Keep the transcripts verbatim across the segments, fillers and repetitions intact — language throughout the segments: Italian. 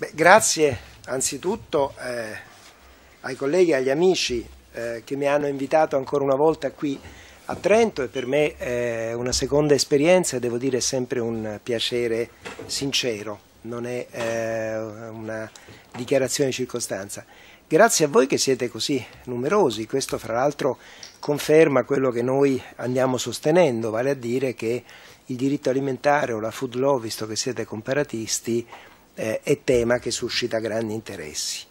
Beh, grazie anzitutto eh, ai colleghi e agli amici eh, che mi hanno invitato ancora una volta qui a Trento, e per me è una seconda esperienza, devo dire è sempre un piacere sincero, non è eh, una dichiarazione di circostanza. Grazie a voi che siete così numerosi, questo fra l'altro conferma quello che noi andiamo sostenendo, vale a dire che il diritto alimentare o la food law, visto che siete comparatisti, eh, è tema che suscita grandi interessi.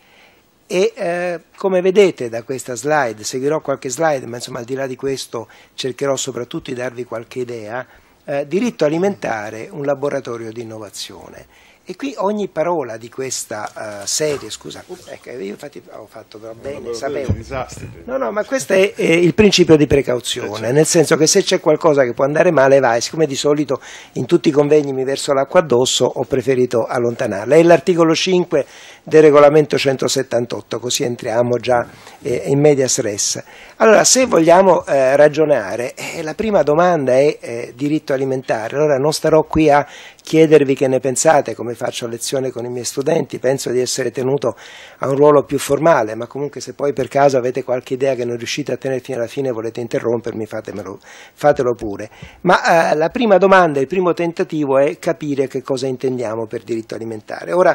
E eh, come vedete da questa slide, seguirò qualche slide, ma insomma al di là di questo cercherò soprattutto di darvi qualche idea, eh, diritto alimentare, un laboratorio di innovazione. E qui ogni parola di questa uh, serie, scusa, ecco, io infatti ho fatto però bene, sapevo. No, no, ma questo è eh, il principio di precauzione, nel senso che se c'è qualcosa che può andare male vai, siccome di solito in tutti i convegni mi verso l'acqua addosso, ho preferito allontanarla. È l'articolo cinque del regolamento centosettantotto, così entriamo già eh, in medias res. Allora, se vogliamo eh, ragionare, eh, la prima domanda è eh, diritto alimentare. Allora non starò qui a chiedervi che ne pensate, come faccio a lezione con i miei studenti, penso di essere tenuto a un ruolo più formale, ma comunque se poi per caso avete qualche idea che non riuscite a tenere fino alla fine e volete interrompermi, fatemelo, fatelo pure. Ma eh, la prima domanda, il primo tentativo è capire che cosa intendiamo per diritto alimentare. Ora,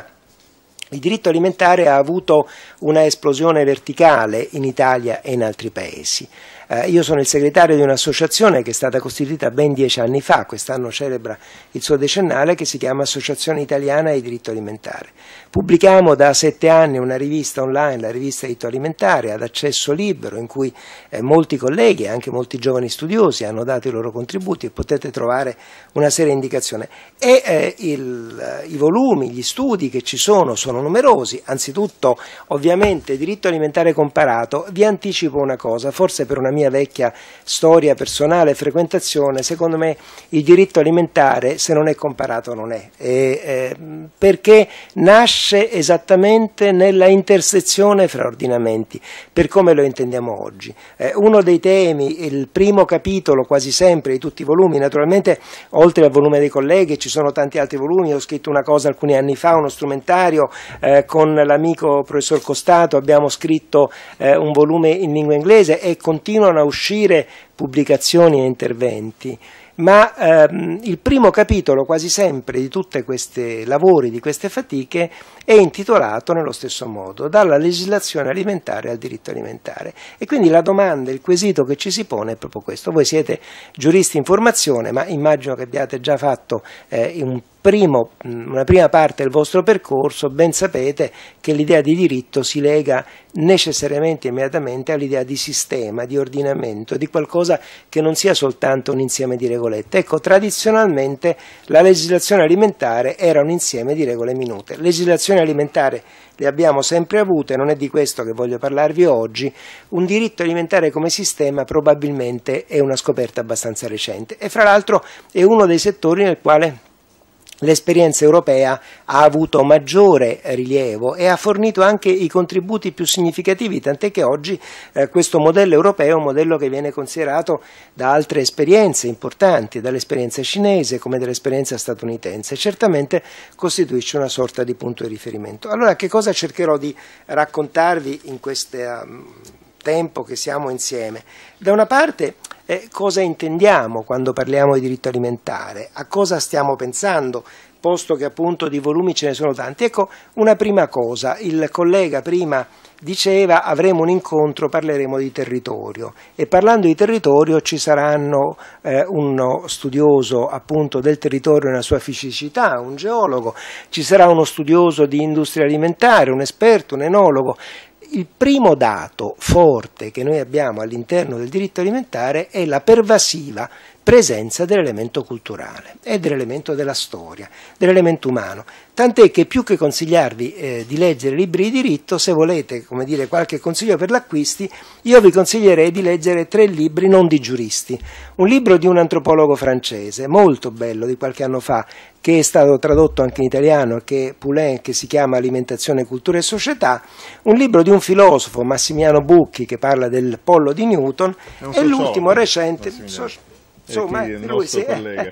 il diritto alimentare ha avuto una esplosione verticale in Italia e in altri paesi. Eh, io sono il segretario di un'associazione che è stata costituita ben dieci anni fa, quest'anno celebra il suo decennale, che si chiama Associazione Italiana di Diritto Alimentare. Pubblichiamo da sette anni una rivista online, la rivista Diritto Alimentare, ad accesso libero, in cui eh, molti colleghi e anche molti giovani studiosi hanno dato i loro contributi e potete trovare una serie di indicazioni. E eh, il, i volumi, gli studi che ci sono sono numerosi. Anzitutto, ovviamente, diritto alimentare comparato. Vi anticipo una cosa, forse per una mia vecchia storia personale e frequentazione, secondo me il diritto alimentare, se non è comparato, non è, e, eh, perché nasce esattamente nella intersezione fra ordinamenti, per come lo intendiamo oggi. Eh, uno dei temi, il primo capitolo quasi sempre di tutti i volumi, naturalmente oltre al volume dei colleghi ci sono tanti altri volumi, ho scritto una cosa alcuni anni fa, uno strumentario, eh, con l'amico professor Costato abbiamo scritto eh, un volume in lingua inglese e continuano a uscire pubblicazioni e interventi, ma ehm, il primo capitolo quasi sempre di tutti questi lavori, di queste fatiche, è intitolato nello stesso modo, dalla legislazione alimentare al diritto alimentare. E quindi la domanda, il quesito che ci si pone è proprio questo. Voi siete giuristi in formazione, ma immagino che abbiate già fatto eh, un Primo, una prima parte del vostro percorso, ben sapete che l'idea di diritto si lega necessariamente, immediatamente, all'idea di sistema, di ordinamento, di qualcosa che non sia soltanto un insieme di regolette. Ecco, tradizionalmente la legislazione alimentare era un insieme di regole minute. Legislazione alimentare le abbiamo sempre avute, non è di questo che voglio parlarvi oggi. Un diritto alimentare come sistema probabilmente è una scoperta abbastanza recente e fra l'altro è uno dei settori nel quale l'esperienza europea ha avuto maggiore rilievo e ha fornito anche i contributi più significativi, tant'è che oggi eh, questo modello europeo è un modello che viene considerato da altre esperienze importanti, dall'esperienza cinese come dall'esperienza statunitense, certamente costituisce una sorta di punto di riferimento. Allora, che cosa cercherò di raccontarvi in questo um, tempo che siamo insieme? Da una parte, Eh, cosa intendiamo quando parliamo di diritto alimentare? A cosa stiamo pensando, posto che appunto di volumi ce ne sono tanti? Ecco, una prima cosa, il collega prima diceva avremo un incontro, parleremo di territorio e parlando di territorio ci saranno eh, uno studioso appunto del territorio nella sua fisicità, un geologo, ci sarà uno studioso di industria alimentare, un esperto, un enologo. Il primo dato forte che noi abbiamo all'interno del diritto alimentare è la pervasiva presenza dell'elemento culturale e dell'elemento della storia, dell'elemento umano. Tant'è che più che consigliarvi eh, di leggere libri di diritto, se volete, come dire, qualche consiglio per l'acquisti, io vi consiglierei di leggere tre libri non di giuristi. Un libro di un antropologo francese, molto bello, di qualche anno fa, che è stato tradotto anche in italiano, che è Poulain, che si chiama Alimentazione, Cultura e Società, un libro di un filosofo, Massimiliano Bucchi, che parla del pollo di Newton, e l'ultimo recente... Insomma, lui si è,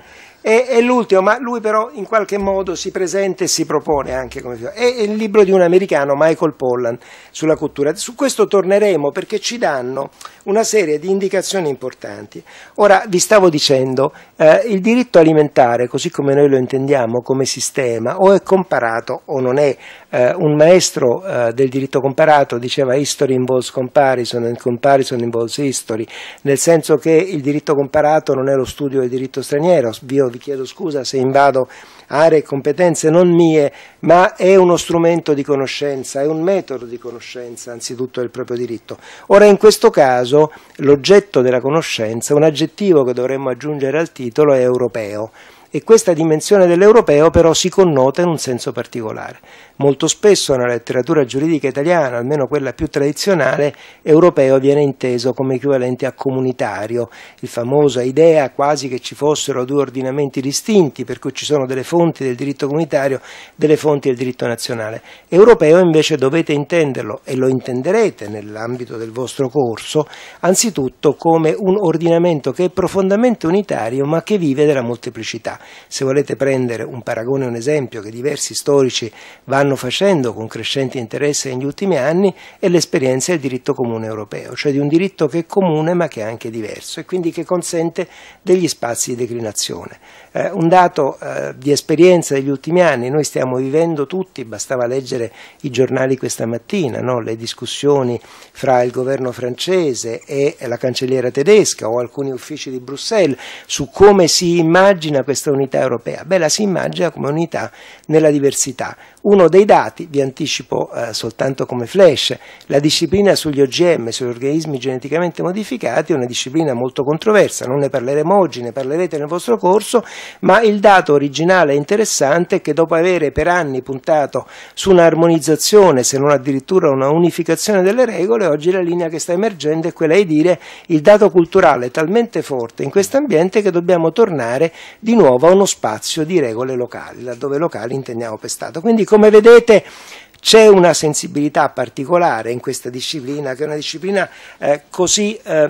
è, è l'ultimo, ma lui però in qualche modo si presenta e si propone anche come è il libro di un americano, Michael Pollan, sulla cultura. Su questo torneremo perché ci danno una serie di indicazioni importanti. Ora vi stavo dicendo, eh, il diritto alimentare, così come noi lo intendiamo come sistema, o è comparato o non è. Eh, un maestro eh, del diritto comparato diceva history involves comparison and comparison involves history, nel senso che il diritto comparato non è lo studio del diritto straniero. Io vi chiedo scusa se invado aree e competenze non mie, ma è uno strumento di conoscenza, è un metodo di conoscenza anzitutto del proprio diritto. Ora in questo caso l'oggetto della conoscenza, un aggettivo che dovremmo aggiungere al titolo, è europeo. E questa dimensione dell'europeo però si connota in un senso particolare. Molto spesso nella letteratura giuridica italiana, almeno quella più tradizionale, europeo viene inteso come equivalente a comunitario, il famoso idea quasi che ci fossero due ordinamenti distinti, per cui ci sono delle fonti del diritto comunitario, delle fonti del diritto nazionale. Europeo invece dovete intenderlo, e lo intenderete nell'ambito del vostro corso, anzitutto come un ordinamento che è profondamente unitario ma che vive della molteplicità. Se volete prendere un paragone, un esempio che diversi storici vanno facendo con crescente interesse negli ultimi anni, è l'esperienza del diritto comune europeo, cioè di un diritto che è comune ma che è anche diverso e quindi che consente degli spazi di declinazione. Eh, un dato eh, di esperienza degli ultimi anni, noi stiamo vivendo tutti, bastava leggere i giornali questa mattina, no? Le discussioni fra il governo francese e la cancelliera tedesca o alcuni uffici di Bruxelles su come si immagina questa unità europea. Beh, la si immagina come unità nella diversità. Uno dei dati, vi anticipo eh, soltanto come flash, la disciplina sugli O G M, sugli organismi geneticamente modificati, è una disciplina molto controversa, non ne parleremo oggi, ne parlerete nel vostro corso, ma il dato originale e interessante è che dopo avere per anni puntato su un'armonizzazione, se non addirittura una unificazione delle regole, oggi la linea che sta emergendo è quella di dire il dato culturale è talmente forte in questo ambiente che dobbiamo tornare di nuovo a uno spazio di regole locali, laddove locali intendiamo per Stato. Quindi, come vedete, c'è una sensibilità particolare in questa disciplina, che è una disciplina eh, così eh,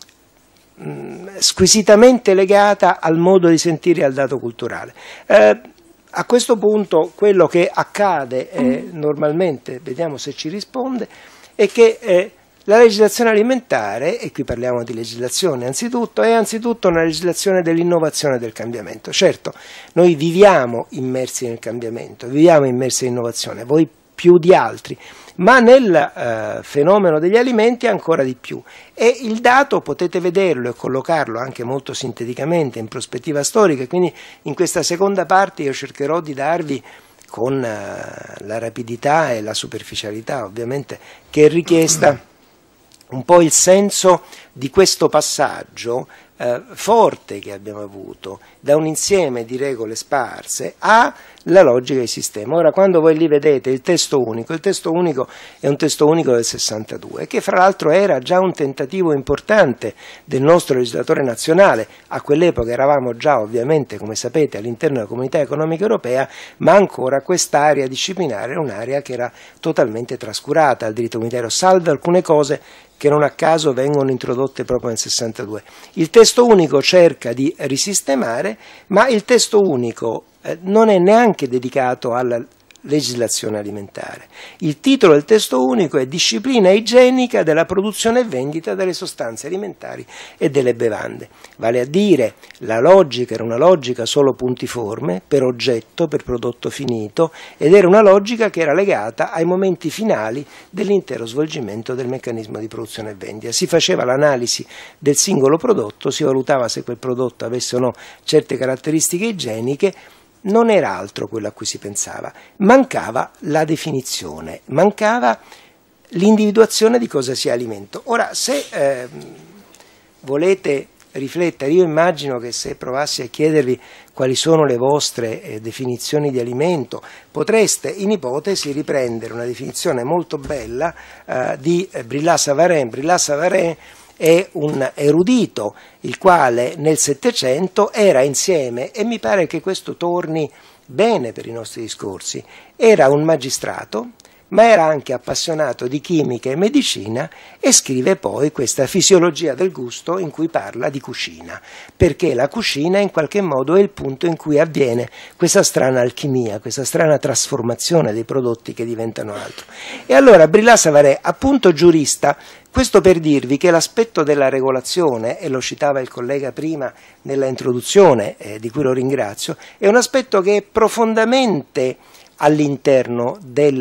mh, squisitamente legata al modo di sentire e al dato culturale. Eh, a questo punto quello che accade eh, normalmente, vediamo se ci risponde, è che eh, la legislazione alimentare, e qui parliamo di legislazione anzitutto, è anzitutto una legislazione dell'innovazione e del cambiamento. Certo, noi viviamo immersi nel cambiamento, viviamo immersi in innovazione, voi più di altri, ma nel eh, fenomeno degli alimenti ancora di più. E il dato potete vederlo e collocarlo anche molto sinteticamente in prospettiva storica, quindi in questa seconda parte io cercherò di darvi, con eh, la rapidità e la superficialità ovviamente che è richiesta, un po' il senso di questo passaggio eh, forte che abbiamo avuto da un insieme di regole sparse alla logica di sistema. Ora, quando voi lì vedete il testo unico, il testo unico è un testo unico del sessantadue, che fra l'altro era già un tentativo importante del nostro legislatore nazionale. A quell'epoca eravamo già ovviamente, come sapete, all'interno della Comunità Economica Europea, ma ancora quest'area disciplinare era un'area che era totalmente trascurata al diritto comunitario, salve alcune cose che non a caso vengono introdotte proprio nel sessantadue. Il testo unico cerca di risistemare, ma il testo unico eh, non è neanche dedicato alla legislazione alimentare. Il titolo del testo unico è Disciplina igienica della produzione e vendita delle sostanze alimentari e delle bevande. Vale a dire, la logica era una logica solo puntiforme, per oggetto, per prodotto finito, ed era una logica che era legata ai momenti finali dell'intero svolgimento del meccanismo di produzione e vendita. Si faceva l'analisi del singolo prodotto, si valutava se quel prodotto avesse o no certe caratteristiche igieniche. Non era altro quello a cui si pensava, mancava la definizione, mancava l'individuazione di cosa sia alimento. Ora, se eh, volete riflettere, io immagino che se provassi a chiedervi quali sono le vostre eh, definizioni di alimento, potreste in ipotesi riprendere una definizione molto bella eh, di eh, Brillat-Savarin. Brillat-Savarin è un erudito il quale nel Settecento era insieme, e mi pare che questo torni bene per i nostri discorsi, era un magistrato, ma era anche appassionato di chimica e medicina e scrive poi questa Fisiologia del gusto in cui parla di cucina, perché la cucina in qualche modo è il punto in cui avviene questa strana alchimia, questa strana trasformazione dei prodotti che diventano altro. E allora Brillat-Savarin, appunto giurista, questo per dirvi che l'aspetto della regolazione, e lo citava il collega prima nella introduzione, eh, di cui lo ringrazio, è un aspetto che è profondamente all'interno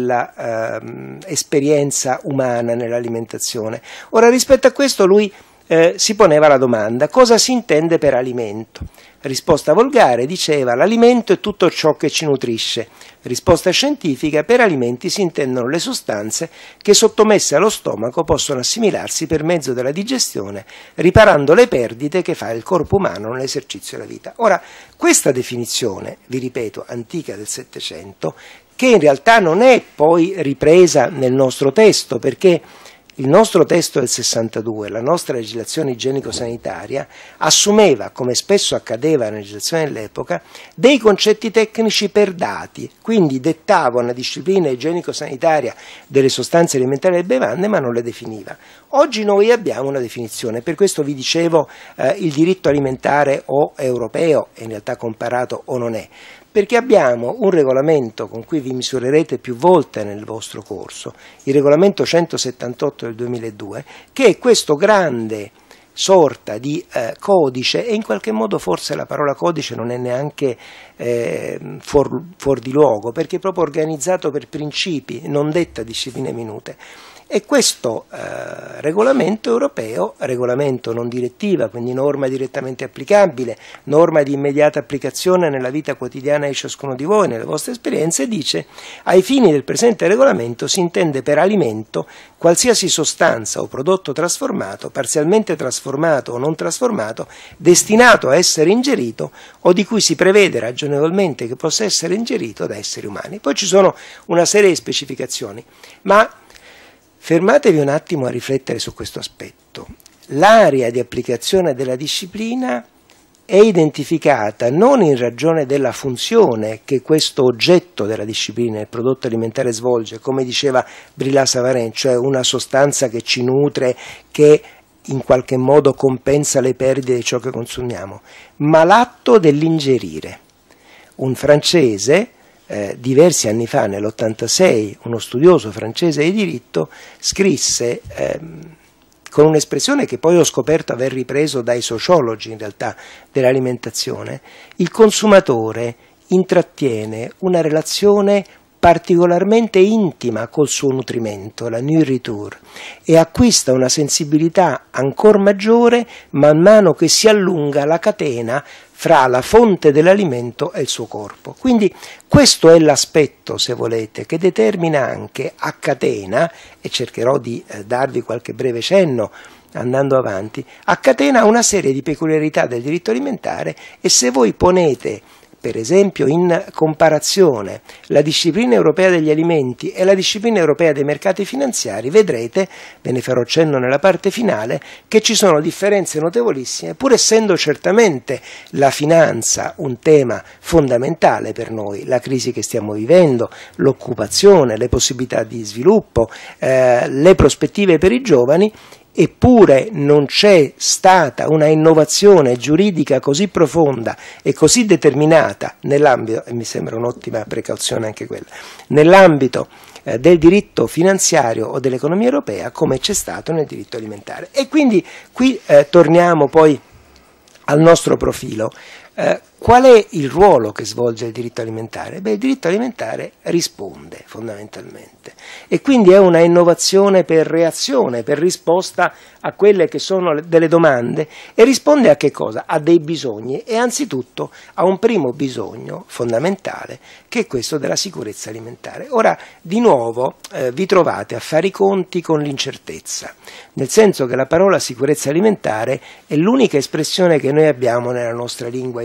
dell'esperienza eh, umana nell'alimentazione. Ora, rispetto a questo lui eh, si poneva la domanda: cosa si intende per alimento? Risposta volgare diceva: l'alimento è tutto ciò che ci nutrisce. Risposta scientifica: per alimenti si intendono le sostanze che sottomesse allo stomaco possono assimilarsi per mezzo della digestione, riparando le perdite che fa il corpo umano nell'esercizio della vita. Ora, questa definizione, vi ripeto, antica del Settecento, che in realtà non è poi ripresa nel nostro testo, perché il nostro testo del sessantadue, la nostra legislazione igienico-sanitaria, assumeva, come spesso accadeva nella legislazione dell'epoca, dei concetti tecnici per dati, quindi dettava una disciplina igienico-sanitaria delle sostanze alimentari e delle bevande, ma non le definiva. Oggi noi abbiamo una definizione, per questo vi dicevo eh, il diritto alimentare o europeo, e in realtà comparato o non è, perché abbiamo un regolamento con cui vi misurerete più volte nel vostro corso, il regolamento centosettantotto del duemiladue, che è questo grande sorta di eh, codice, e in qualche modo forse la parola codice non è neanche eh, fuor, fuor di luogo, perché è proprio organizzato per principi, non detta discipline minute. E questo eh, regolamento europeo, regolamento non direttiva, quindi norma direttamente applicabile, norma di immediata applicazione nella vita quotidiana di ciascuno di voi, nelle vostre esperienze, dice: ai fini del presente regolamento si intende per alimento qualsiasi sostanza o prodotto trasformato, parzialmente trasformato o non trasformato, destinato a essere ingerito o di cui si prevede ragionevolmente che possa essere ingerito da esseri umani. Poi ci sono una serie di specificazioni, ma fermatevi un attimo a riflettere su questo aspetto. L'area di applicazione della disciplina è identificata non in ragione della funzione che questo oggetto della disciplina, il prodotto alimentare, svolge, come diceva Brillat-Savarin, cioè una sostanza che ci nutre, che in qualche modo compensa le perdite di ciò che consumiamo, ma l'atto dell'ingerire. Un francese, Eh, diversi anni fa, nell'ottantasei, uno studioso francese di diritto scrisse ehm, con un'espressione che poi ho scoperto aver ripreso dai sociologi in realtà dell'alimentazione: il consumatore intrattiene una relazione particolarmente intima col suo nutrimento, la nourriture, e acquista una sensibilità ancor maggiore man mano che si allunga la catena fra la fonte dell'alimento e il suo corpo. Quindi questo è l'aspetto, se volete, che determina anche a catena, e cercherò di eh, darvi qualche breve cenno andando avanti, a catena una serie di peculiarità del diritto alimentare, e se voi ponete per esempio in comparazione la disciplina europea degli alimenti e la disciplina europea dei mercati finanziari, vedrete, ve ne farò cenno nella parte finale, che ci sono differenze notevolissime, pur essendo certamente la finanza un tema fondamentale per noi, la crisi che stiamo vivendo, l'occupazione, le possibilità di sviluppo, eh, le prospettive per i giovani. Eppure non c'è stata una innovazione giuridica così profonda e così determinata nell'ambito, e mi sembra un'ottima precauzione anche quella, nell'ambito eh, del diritto finanziario o dell'economia europea come c'è stato nel diritto alimentare. E quindi qui eh, torniamo poi al nostro profilo. Eh, qual è il ruolo che svolge il diritto alimentare? Beh, il diritto alimentare risponde fondamentalmente, e quindi è una innovazione per reazione, per risposta a quelle che sono delle domande, e risponde a che cosa? A dei bisogni, e anzitutto a un primo bisogno fondamentale, che è questo della sicurezza alimentare. Ora, di nuovo, eh, vi trovate a fare i conti con l'incertezza, nel senso che la parola sicurezza alimentare è l'unica espressione che noi abbiamo nella nostra lingua italiana.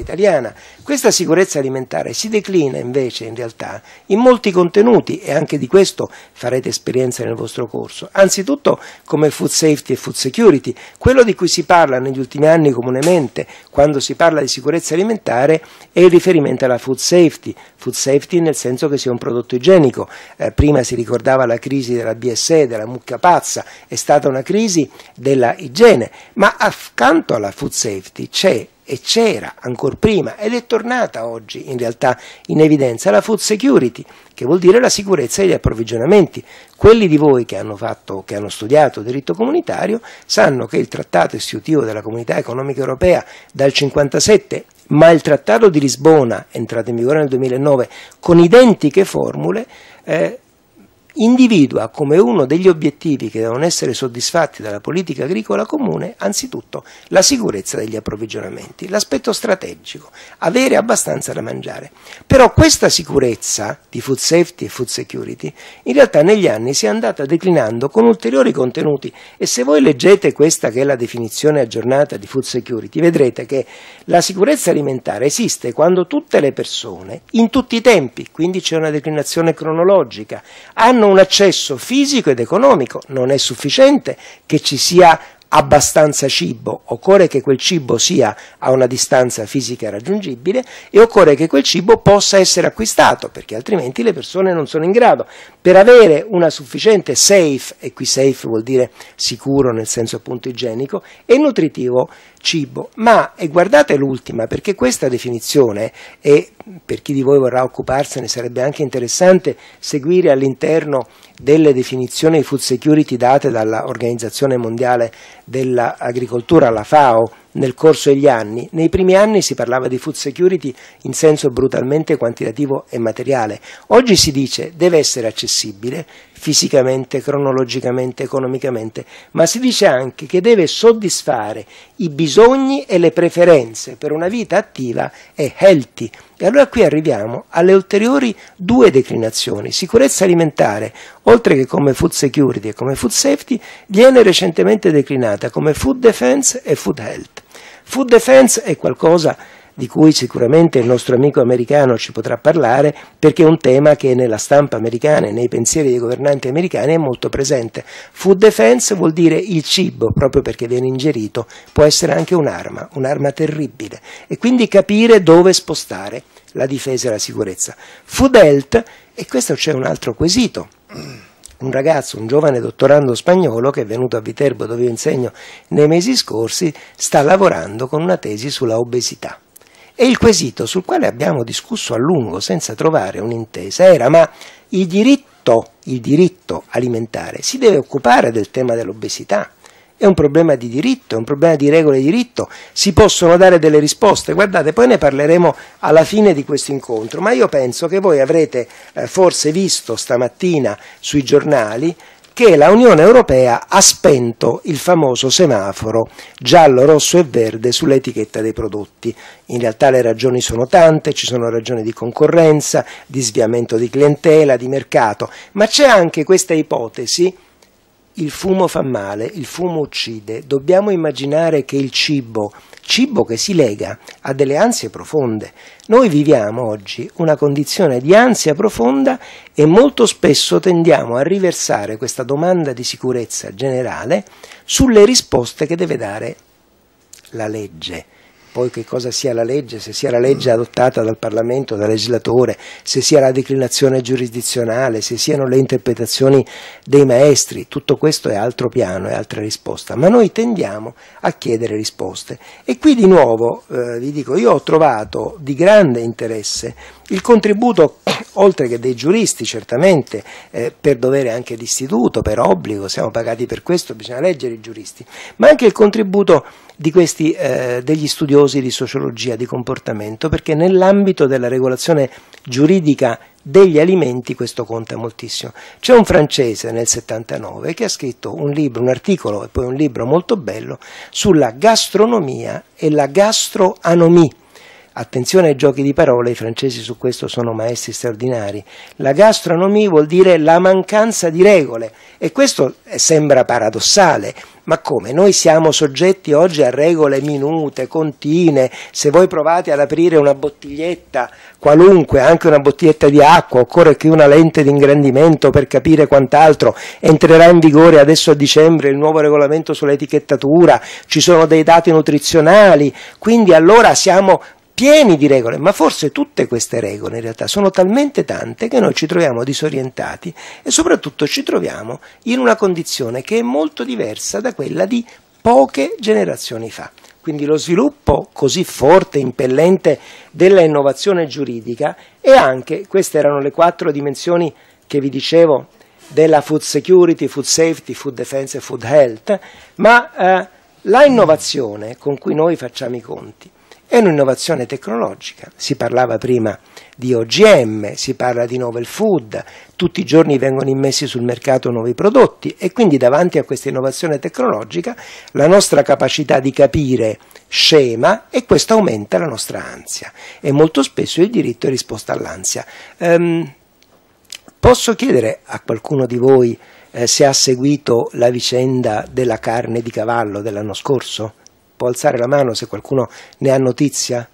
umana. Questa sicurezza alimentare si declina invece in realtà in molti contenuti, e anche di questo farete esperienza nel vostro corso. Anzitutto come food safety e food security, quello di cui si parla negli ultimi anni comunemente quando si parla di sicurezza alimentare è il riferimento alla food safety, food safety nel senso che sia un prodotto igienico. Eh, prima si ricordava la crisi della B S E, della mucca pazza, è stata una crisi della igiene, ma accanto alla food safety c'è e c'era ancora prima ed è tornata oggi in realtà in evidenza la food security, che vuol dire la sicurezza degli approvvigionamenti. Quelli di voi che hanno, fatto, che hanno studiato diritto comunitario sanno che il trattato istitutivo della Comunità Economica Europea dal cinquantasette, ma il trattato di Lisbona, entrato in vigore nel duemilanove, con identiche formule, eh, individua come uno degli obiettivi che devono essere soddisfatti dalla politica agricola comune anzitutto la sicurezza degli approvvigionamenti, l'aspetto strategico, avere abbastanza da mangiare. Però questa sicurezza di food safety e food security in realtà negli anni si è andata declinando con ulteriori contenuti, e se voi leggete questa che è la definizione aggiornata di food security vedrete che la sicurezza alimentare esiste quando tutte le persone in tutti i tempi, quindi c'è una declinazione cronologica, hanno un accesso fisico ed economico. Non è sufficiente che ci sia abbastanza cibo, occorre che quel cibo sia a una distanza fisica raggiungibile e occorre che quel cibo possa essere acquistato, perché altrimenti le persone non sono in grado. Per avere una sufficiente safe, e qui safe vuol dire sicuro nel senso appunto igienico, e nutritivo cibo. Ma, e guardate l'ultima, perché questa definizione, e per chi di voi vorrà occuparsene sarebbe anche interessante seguire all'interno delle definizioni di food security date dall'Organizzazione Mondiale dell'Agricoltura, la FAO, nel corso degli anni. Nei primi anni si parlava di food security in senso brutalmente quantitativo e materiale. Oggi si dice deve essere accessibile fisicamente, cronologicamente, economicamente, ma si dice anche che deve soddisfare i bisogni e le preferenze per una vita attiva e healthy. E allora qui arriviamo alle ulteriori due declinazioni. Sicurezza alimentare, oltre che come food security e come food safety, viene recentemente declinata come food defense e food health. Food defense è qualcosa di cui sicuramente il nostro amico americano ci potrà parlare, perché è un tema che nella stampa americana e nei pensieri dei governanti americani è molto presente. Food defense vuol dire il cibo, proprio perché viene ingerito, può essere anche un'arma, un'arma terribile, e quindi capire dove spostare la difesa e la sicurezza. Food health, e questo c'è un altro quesito. Un ragazzo, un giovane dottorando spagnolo che è venuto a Viterbo dove io insegno nei mesi scorsi, sta lavorando con una tesi sulla obesità. E il quesito sul quale abbiamo discusso a lungo senza trovare un'intesa era: ma il diritto, il diritto alimentare si deve occupare del tema dell'obesità? È un problema di diritto, è un problema di regole di diritto, si possono dare delle risposte. Guardate, poi ne parleremo alla fine di questo incontro, ma io penso che voi avrete eh, forse visto stamattina sui giornali che la Unione Europea ha spento il famoso semaforo giallo, rosso e verde sull'etichetta dei prodotti. In realtà le ragioni sono tante, ci sono ragioni di concorrenza, di sviamento di clientela, di mercato, ma c'è anche questa ipotesi: il fumo fa male, il fumo uccide. Dobbiamo immaginare che il cibo, cibo che si lega a delle ansie profonde. Noi viviamo oggi una condizione di ansia profonda e molto spesso tendiamo a riversare questa domanda di sicurezza generale sulle risposte che deve dare la legge. Poi che cosa sia la legge, se sia la legge adottata dal Parlamento, dal legislatore, se sia la declinazione giurisdizionale, se siano le interpretazioni dei maestri, tutto questo è altro piano, è altra risposta, ma noi tendiamo a chiedere risposte. E qui di nuovo eh, vi dico, io ho trovato di grande interesse il contributo, oltre che dei giuristi certamente, eh, per dovere anche d'istituto, per obbligo, siamo pagati per questo, bisogna leggere i giuristi, ma anche il contributo di questi, eh, degli studiosi di sociologia di comportamento, perché nell'ambito della regolazione giuridica degli alimenti questo conta moltissimo. C'è un francese nel settantanove che ha scritto un libro, un articolo e poi un libro molto bello sulla gastronomia e la gastroanomia. attenzione ai giochi di parole, i francesi su questo sono maestri straordinari, la gastronomia vuol dire la mancanza di regole, e questo sembra paradossale, ma come? Noi siamo soggetti oggi a regole minute, continue. Se voi provate ad aprire una bottiglietta qualunque, anche una bottiglietta di acqua, occorre che una lente di ingrandimento per capire quant'altro, entrerà in vigore adesso a dicembre il nuovo regolamento sull'etichettatura, ci sono dei dati nutrizionali, quindi allora siamo pieni di regole, ma forse tutte queste regole in realtà sono talmente tante che noi ci troviamo disorientati e soprattutto ci troviamo in una condizione che è molto diversa da quella di poche generazioni fa. Quindi lo sviluppo così forte, impellente della innovazione giuridica, e anche, queste erano le quattro dimensioni che vi dicevo della food security, food safety, food defense e food health, ma eh, la innovazione con cui noi facciamo i conti è un'innovazione tecnologica. Si parlava prima di O G M, si parla di novel food, tutti i giorni vengono immessi sul mercato nuovi prodotti, e quindi davanti a questa innovazione tecnologica la nostra capacità di capire scema, e questo aumenta la nostra ansia, e molto spesso il diritto è risposta all'ansia. Um, posso chiedere a qualcuno di voi eh, se ha seguito la vicenda della carne di cavallo dell'anno scorso? Può alzare la mano se qualcuno ne ha notizia?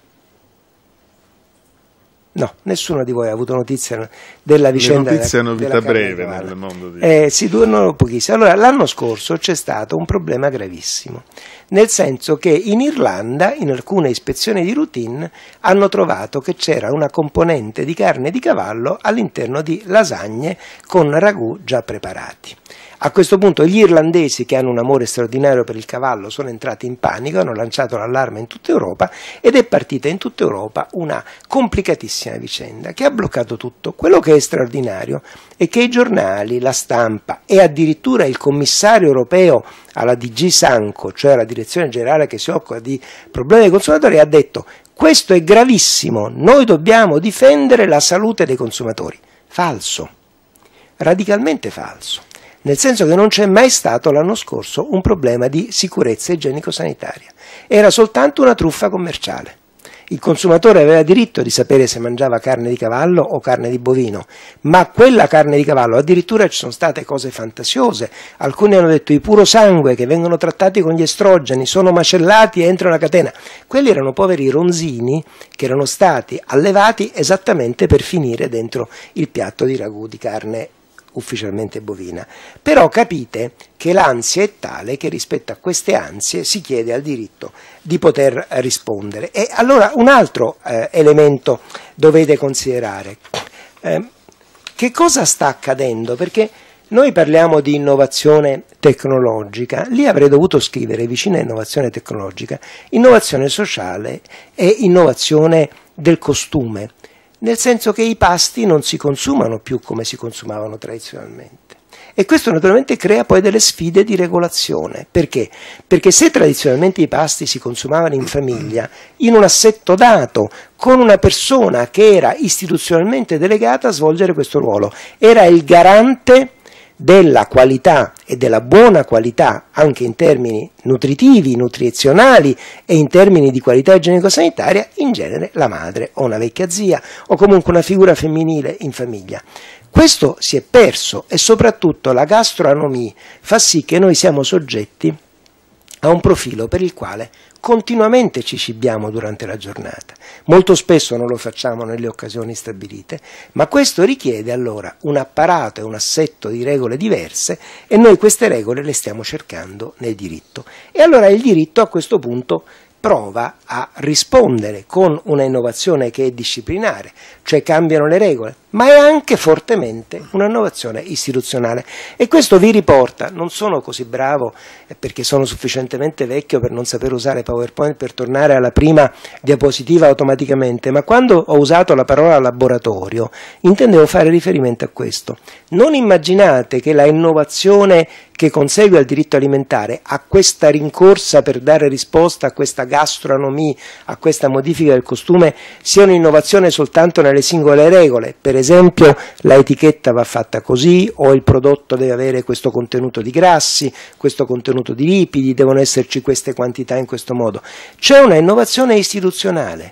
No, nessuno di voi ha avuto notizia della vicenda. Le notizie della, hanno vita breve nel mondo di... Eh, si durano pochissimo. Allora, l'anno scorso c'è stato un problema gravissimo, nel senso che in Irlanda, in alcune ispezioni di routine, hanno trovato che c'era una componente di carne di cavallo all'interno di lasagne con ragù già preparati. A questo punto gli irlandesi, che hanno un amore straordinario per il cavallo, sono entrati in panico, hanno lanciato l'allarme in tutta Europa, ed è partita in tutta Europa una complicatissima vicenda che ha bloccato tutto. Quello che è straordinario è che i giornali, la stampa e addirittura il commissario europeo alla D G Sanco, cioè la direzione generale che si occupa di problemi dei consumatori, ha detto: questo è gravissimo, noi dobbiamo difendere la salute dei consumatori. Falso, radicalmente falso. Nel senso che non c'è mai stato l'anno scorso un problema di sicurezza igienico-sanitaria, era soltanto una truffa commerciale. Il consumatore aveva diritto di sapere se mangiava carne di cavallo o carne di bovino, ma quella carne di cavallo, addirittura ci sono state cose fantasiose, alcuni hanno detto i puro sangue che vengono trattati con gli estrogeni, sono macellati e entrano a catena. Quelli erano poveri ronzini che erano stati allevati esattamente per finire dentro il piatto di ragù di carne ufficialmente bovina. Però capite che l'ansia è tale che rispetto a queste ansie si chiede al diritto di poter rispondere. E allora un altro eh, elemento dovete considerare. Eh, che cosa sta accadendo? Perché noi parliamo di innovazione tecnologica, lì avrei dovuto scrivere vicino a innovazione tecnologica, innovazione sociale e innovazione del costume, nel senso che i pasti non si consumano più come si consumavano tradizionalmente. E questo naturalmente crea poi delle sfide di regolazione. Perché? Perché se tradizionalmente i pasti si consumavano in famiglia, in un assetto dato, con una persona che era istituzionalmente delegata a svolgere questo ruolo, era il garante della qualità e della buona qualità anche in termini nutritivi, nutrizionali e in termini di qualità igienico-sanitaria, in genere la madre o una vecchia zia o comunque una figura femminile in famiglia. Questo si è perso e soprattutto la gastronomia fa sì che noi siamo soggetti a un profilo per il quale continuamente ci cibiamo durante la giornata. Molto spesso non lo facciamo nelle occasioni stabilite, ma questo richiede allora un apparato e un assetto di regole diverse e noi queste regole le stiamo cercando nel diritto. E allora il diritto a questo punto prova a rispondere con una innovazione che è disciplinare, cioè cambiano le regole, ma è anche fortemente un'innovazione istituzionale. E questo vi riporta, non sono così bravo perché sono sufficientemente vecchio per non saper usare PowerPoint per tornare alla prima diapositiva automaticamente, ma quando ho usato la parola laboratorio intendevo fare riferimento a questo. Non immaginate che la innovazione che consegue al diritto alimentare, a questa rincorsa per dare risposta a questa gastronomia, a questa modifica del costume, sia un'innovazione soltanto nelle singole regole. Per esempio la etichetta va fatta così, o il prodotto deve avere questo contenuto di grassi, questo contenuto di lipidi, devono esserci queste quantità in questo modo. C'è una innovazione istituzionale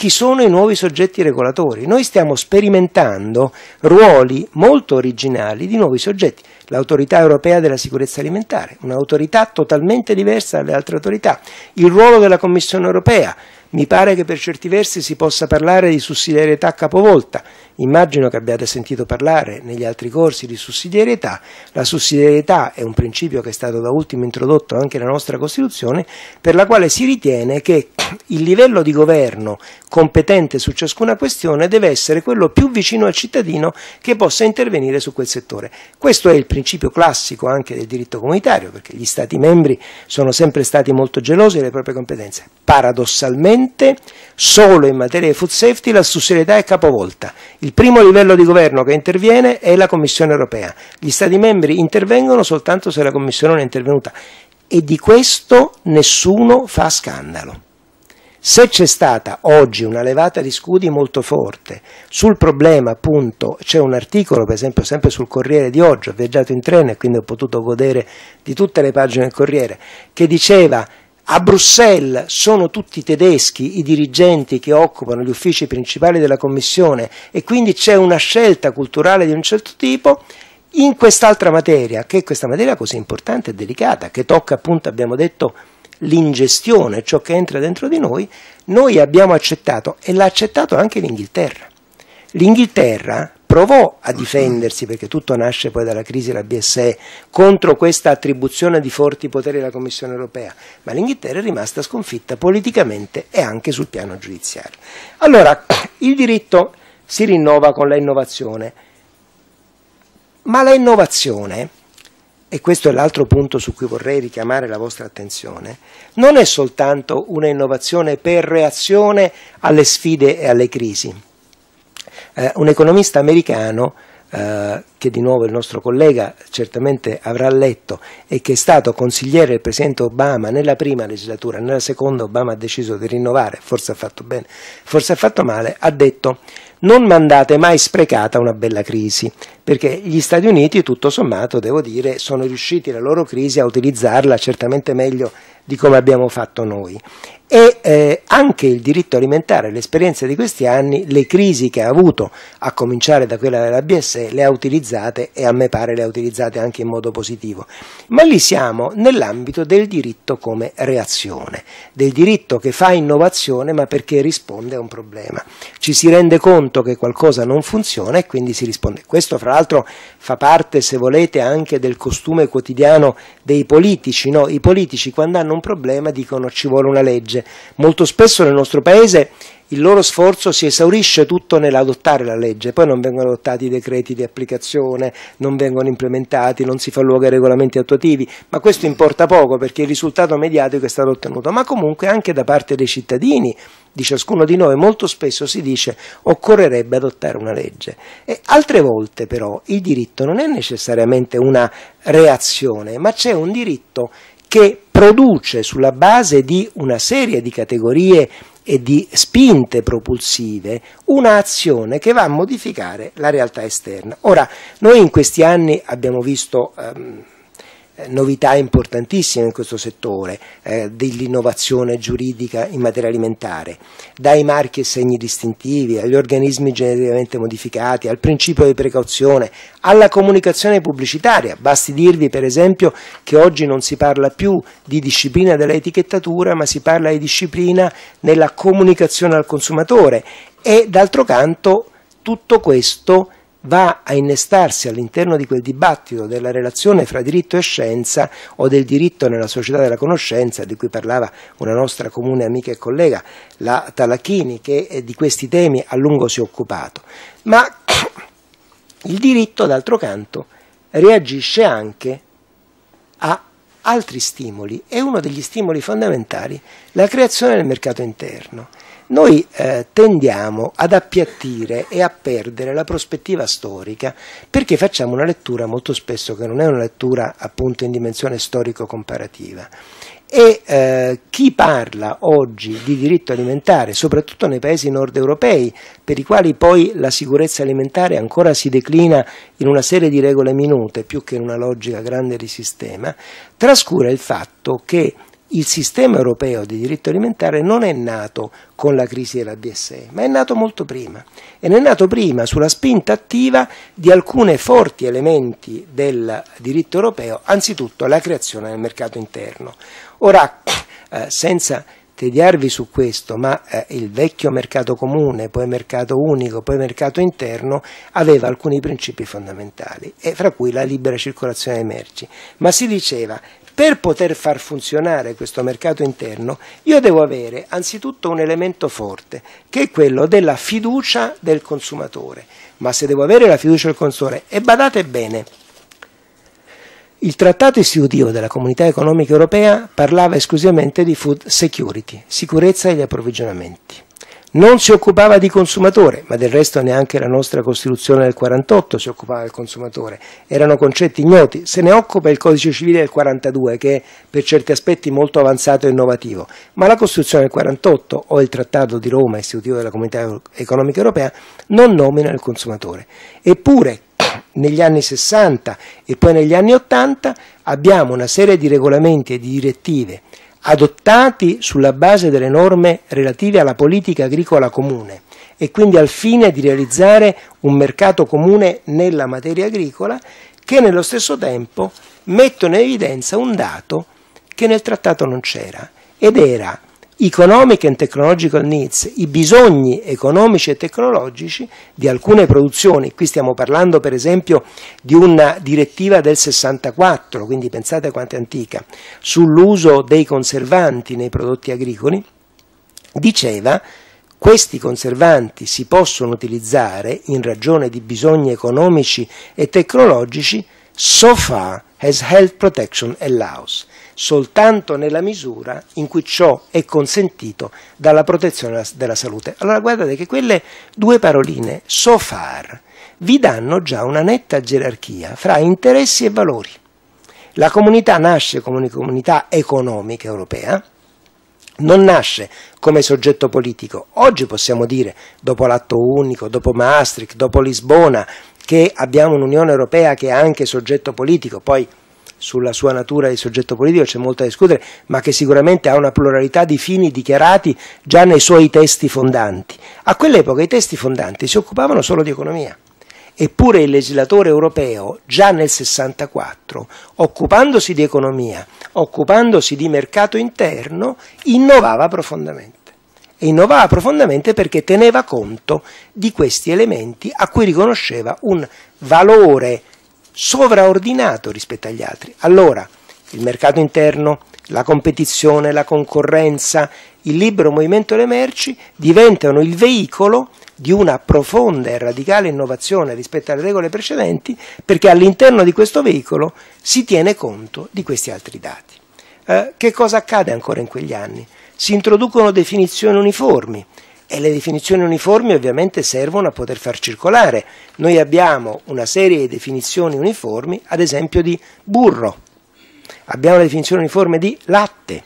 chi sono i nuovi soggetti regolatori. Noi stiamo sperimentando ruoli molto originali di nuovi soggetti. L'autorità europea della sicurezza alimentare, un'autorità totalmente diversa dalle altre autorità, il ruolo della Commissione europea. Mi pare che per certi versi si possa parlare di sussidiarietà capovolta. Immagino che abbiate sentito parlare negli altri corsi di sussidiarietà. La sussidiarietà è un principio che è stato da ultimo introdotto anche nella nostra Costituzione, per la quale si ritiene che il livello di governo competente su ciascuna questione deve essere quello più vicino al cittadino che possa intervenire su quel settore. Questo è il principio classico anche del diritto comunitario, perché gli Stati membri sono sempre stati molto gelosi delle proprie competenze. Paradossalmente, solo in materia di food safety la sussidiarietà è capovolta. Il primo livello di governo che interviene è la Commissione europea. Gli Stati membri intervengono soltanto se la Commissione non è intervenuta. E di questo nessuno fa scandalo. Se c'è stata oggi una levata di scudi molto forte sul problema, appunto, c'è un articolo, per esempio, sempre sul Corriere di oggi, ho viaggiato in treno e quindi ho potuto godere di tutte le pagine del Corriere, che diceva: a Bruxelles sono tutti tedeschi i dirigenti che occupano gli uffici principali della Commissione e quindi c'è una scelta culturale di un certo tipo. In quest'altra materia, che è questa materia così importante e delicata, che tocca, appunto, abbiamo detto, l'ingestione, ciò che entra dentro di noi, noi abbiamo accettato, e l'ha accettato anche l'Inghilterra. L'Inghilterra provò a difendersi, perché tutto nasce poi dalla crisi della B S E, contro questa attribuzione di forti poteri alla Commissione europea, ma l'Inghilterra è rimasta sconfitta politicamente e anche sul piano giudiziario. Allora, il diritto si rinnova con la innovazione, ma la innovazione, e questo è l'altro punto su cui vorrei richiamare la vostra attenzione, non è soltanto una innovazione per reazione alle sfide e alle crisi. Eh, un economista americano, eh, che di nuovo il nostro collega certamente avrà letto e che è stato consigliere del Presidente Obama nella prima legislatura, nella seconda Obama ha deciso di rinnovare, forse ha fatto bene, forse ha fatto male, ha detto: non mandate mai sprecata una bella crisi, perché gli Stati Uniti, tutto sommato, devo dire, sono riusciti la loro crisi a utilizzarla certamente meglio di come abbiamo fatto noi. E eh, anche il diritto alimentare, l'esperienza di questi anni, le crisi che ha avuto, a cominciare da quella della B S E, le ha utilizzate, e a me pare le ha utilizzate anche in modo positivo. Ma lì siamo nell'ambito del diritto come reazione, del diritto che fa innovazione ma perché risponde a un problema. Ci si rende conto che qualcosa non funziona e quindi si risponde. Questo fra l'altro fa parte, se volete, anche del costume quotidiano dei politici, no? I politici quando hanno un problema dicono: ci vuole una legge. Molto spesso nel nostro paese il loro sforzo si esaurisce tutto nell'adottare la legge, poi non vengono adottati i decreti di applicazione, non vengono implementati, non si fa luogo ai regolamenti attuativi, ma questo importa poco perché il risultato mediatico è stato ottenuto. Ma comunque anche da parte dei cittadini, di ciascuno di noi, molto spesso si dice: occorrerebbe adottare una legge. E altre volte però il diritto non è necessariamente una reazione, ma c'è un diritto che produce sulla base di una serie di categorie e di spinte propulsive un'azione che va a modificare la realtà esterna. Ora, noi in questi anni abbiamo visto ehm, novità importantissime in questo settore, eh, dell'innovazione giuridica in materia alimentare, dai marchi e segni distintivi, agli organismi geneticamente modificati, al principio di precauzione, alla comunicazione pubblicitaria. Basti dirvi per esempio che oggi non si parla più di disciplina dell'etichettatura, ma si parla di disciplina nella comunicazione al consumatore, e d'altro canto tutto questo va a innestarsi all'interno di quel dibattito della relazione fra diritto e scienza, o del diritto nella società della conoscenza, di cui parlava una nostra comune amica e collega, la Talacchini, che di questi temi a lungo si è occupato. Ma il diritto, d'altro canto, reagisce anche a altri stimoli, e uno degli stimoli fondamentali è la creazione del mercato interno. Noi eh, tendiamo ad appiattire e a perdere la prospettiva storica perché facciamo una lettura molto spesso che non è una lettura appunto in dimensione storico-comparativa. E eh, chi parla oggi di diritto alimentare, soprattutto nei paesi nord europei, per i quali poi la sicurezza alimentare ancora si declina in una serie di regole minute più che in una logica grande di sistema, trascura il fatto che il sistema europeo di diritto alimentare non è nato con la crisi della B S E, ma è nato molto prima, e è nato prima sulla spinta attiva di alcuni forti elementi del diritto europeo, anzitutto la creazione del mercato interno. Ora, eh, senza tediarvi su questo, ma eh, il vecchio mercato comune, poi mercato unico, poi mercato interno, aveva alcuni principi fondamentali, e fra cui la libera circolazione dei merci, ma si diceva: per poter far funzionare questo mercato interno io devo avere anzitutto un elemento forte, che è quello della fiducia del consumatore. Ma se devo avere la fiducia del consumatore, e badate bene, il trattato istitutivo della Comunità Economica Europea parlava esclusivamente di food security, sicurezza degli approvvigionamenti. Non si occupava di consumatore, ma del resto neanche la nostra Costituzione del quarantotto si occupava del consumatore, erano concetti ignoti. Se ne occupa il Codice Civile del quarantadue, che è per certi aspetti molto avanzato e innovativo, ma la Costituzione del quarantotto o il Trattato di Roma istitutivo della Comunità Economica Europea non nomina il consumatore. Eppure negli anni sessanta e poi negli anni ottanta abbiamo una serie di regolamenti e di direttive adottati sulla base delle norme relative alla politica agricola comune, e quindi al fine di realizzare un mercato comune nella materia agricola, che nello stesso tempo mettono in evidenza un dato che nel trattato non c'era, ed era economic and technological needs, i bisogni economici e tecnologici di alcune produzioni. Qui stiamo parlando per esempio di una direttiva del sessantaquattro, quindi pensate quanto è antica, sull'uso dei conservanti nei prodotti agricoli. Diceva: questi conservanti si possono utilizzare in ragione di bisogni economici e tecnologici so far as health protection allows, soltanto nella misura in cui ciò è consentito dalla protezione della salute. Allora guardate che quelle due paroline, so far, vi danno già una netta gerarchia fra interessi e valori. La comunità nasce come una comunità economica europea, non nasce come soggetto politico. Oggi possiamo dire, dopo l'atto unico, dopo Maastricht, dopo Lisbona, che abbiamo un'Unione Europea che è anche soggetto politico. Poi sulla sua natura di soggetto politico c'è molto da discutere, ma che sicuramente ha una pluralità di fini dichiarati già nei suoi testi fondanti. A quell'epoca i testi fondanti si occupavano solo di economia, eppure il legislatore europeo già nel sessantaquattro, occupandosi di economia, occupandosi di mercato interno, innovava profondamente. E innovava profondamente perché teneva conto di questi elementi a cui riconosceva un valore sovraordinato rispetto agli altri. Allora, il mercato interno, la competizione, la concorrenza, il libero movimento delle merci diventano il veicolo di una profonda e radicale innovazione rispetto alle regole precedenti, perché all'interno di questo veicolo si tiene conto di questi altri dati. Eh, che cosa accade ancora in quegli anni? Si introducono definizioni uniformi, e le definizioni uniformi ovviamente servono a poter far circolare. Noi abbiamo una serie di definizioni uniformi, ad esempio di burro, abbiamo la definizione uniforme di latte,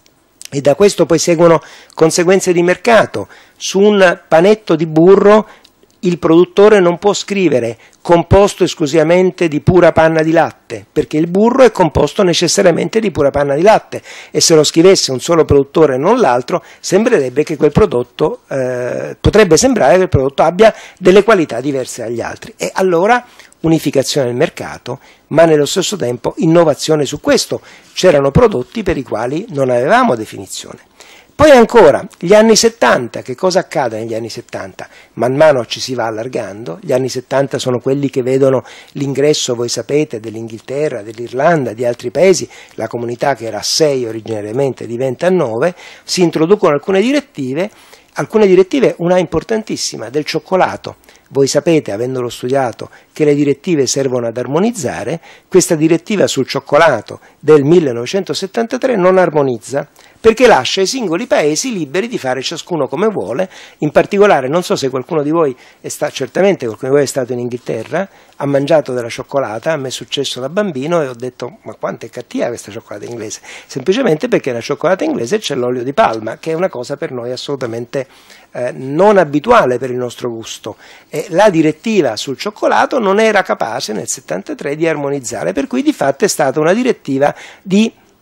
e da questo poi seguono conseguenze di mercato. Su un panetto di burro il produttore non può scrivere composto esclusivamente di pura panna di latte, perché il burro è composto necessariamente di pura panna di latte, e se lo scrivesse un solo produttore e non l'altro, sembrerebbe che quel prodotto, eh, potrebbe sembrare che il prodotto abbia delle qualità diverse dagli altri. E allora unificazione del mercato, ma nello stesso tempo innovazione su questo. C'erano prodotti per i quali non avevamo definizione. Poi ancora, gli anni settanta, che cosa accade negli anni settanta? Man mano ci si va allargando, gli anni settanta sono quelli che vedono l'ingresso, voi sapete, dell'Inghilterra, dell'Irlanda, di altri paesi, la comunità che era a sei originariamente diventa a nove, si introducono alcune direttive, alcune direttive, una importantissima, del cioccolato. Voi sapete, avendolo studiato, che le direttive servono ad armonizzare. Questa direttiva sul cioccolato del millenovecentosettantatré non armonizza, perché lascia i singoli paesi liberi di fare ciascuno come vuole. In particolare, non so se qualcuno di voi è stato, certamente qualcuno di voi è stato in Inghilterra, ha mangiato della cioccolata, a me è successo da bambino e ho detto: ma quanto è cattiva questa cioccolata inglese? Semplicemente perché nella cioccolata inglese c'è l'olio di palma, che è una cosa per noi assolutamente eh, non abituale per il nostro gusto. E la direttiva sul cioccolato non era capace nel settantatré di armonizzare, per cui di fatto è stata una direttiva di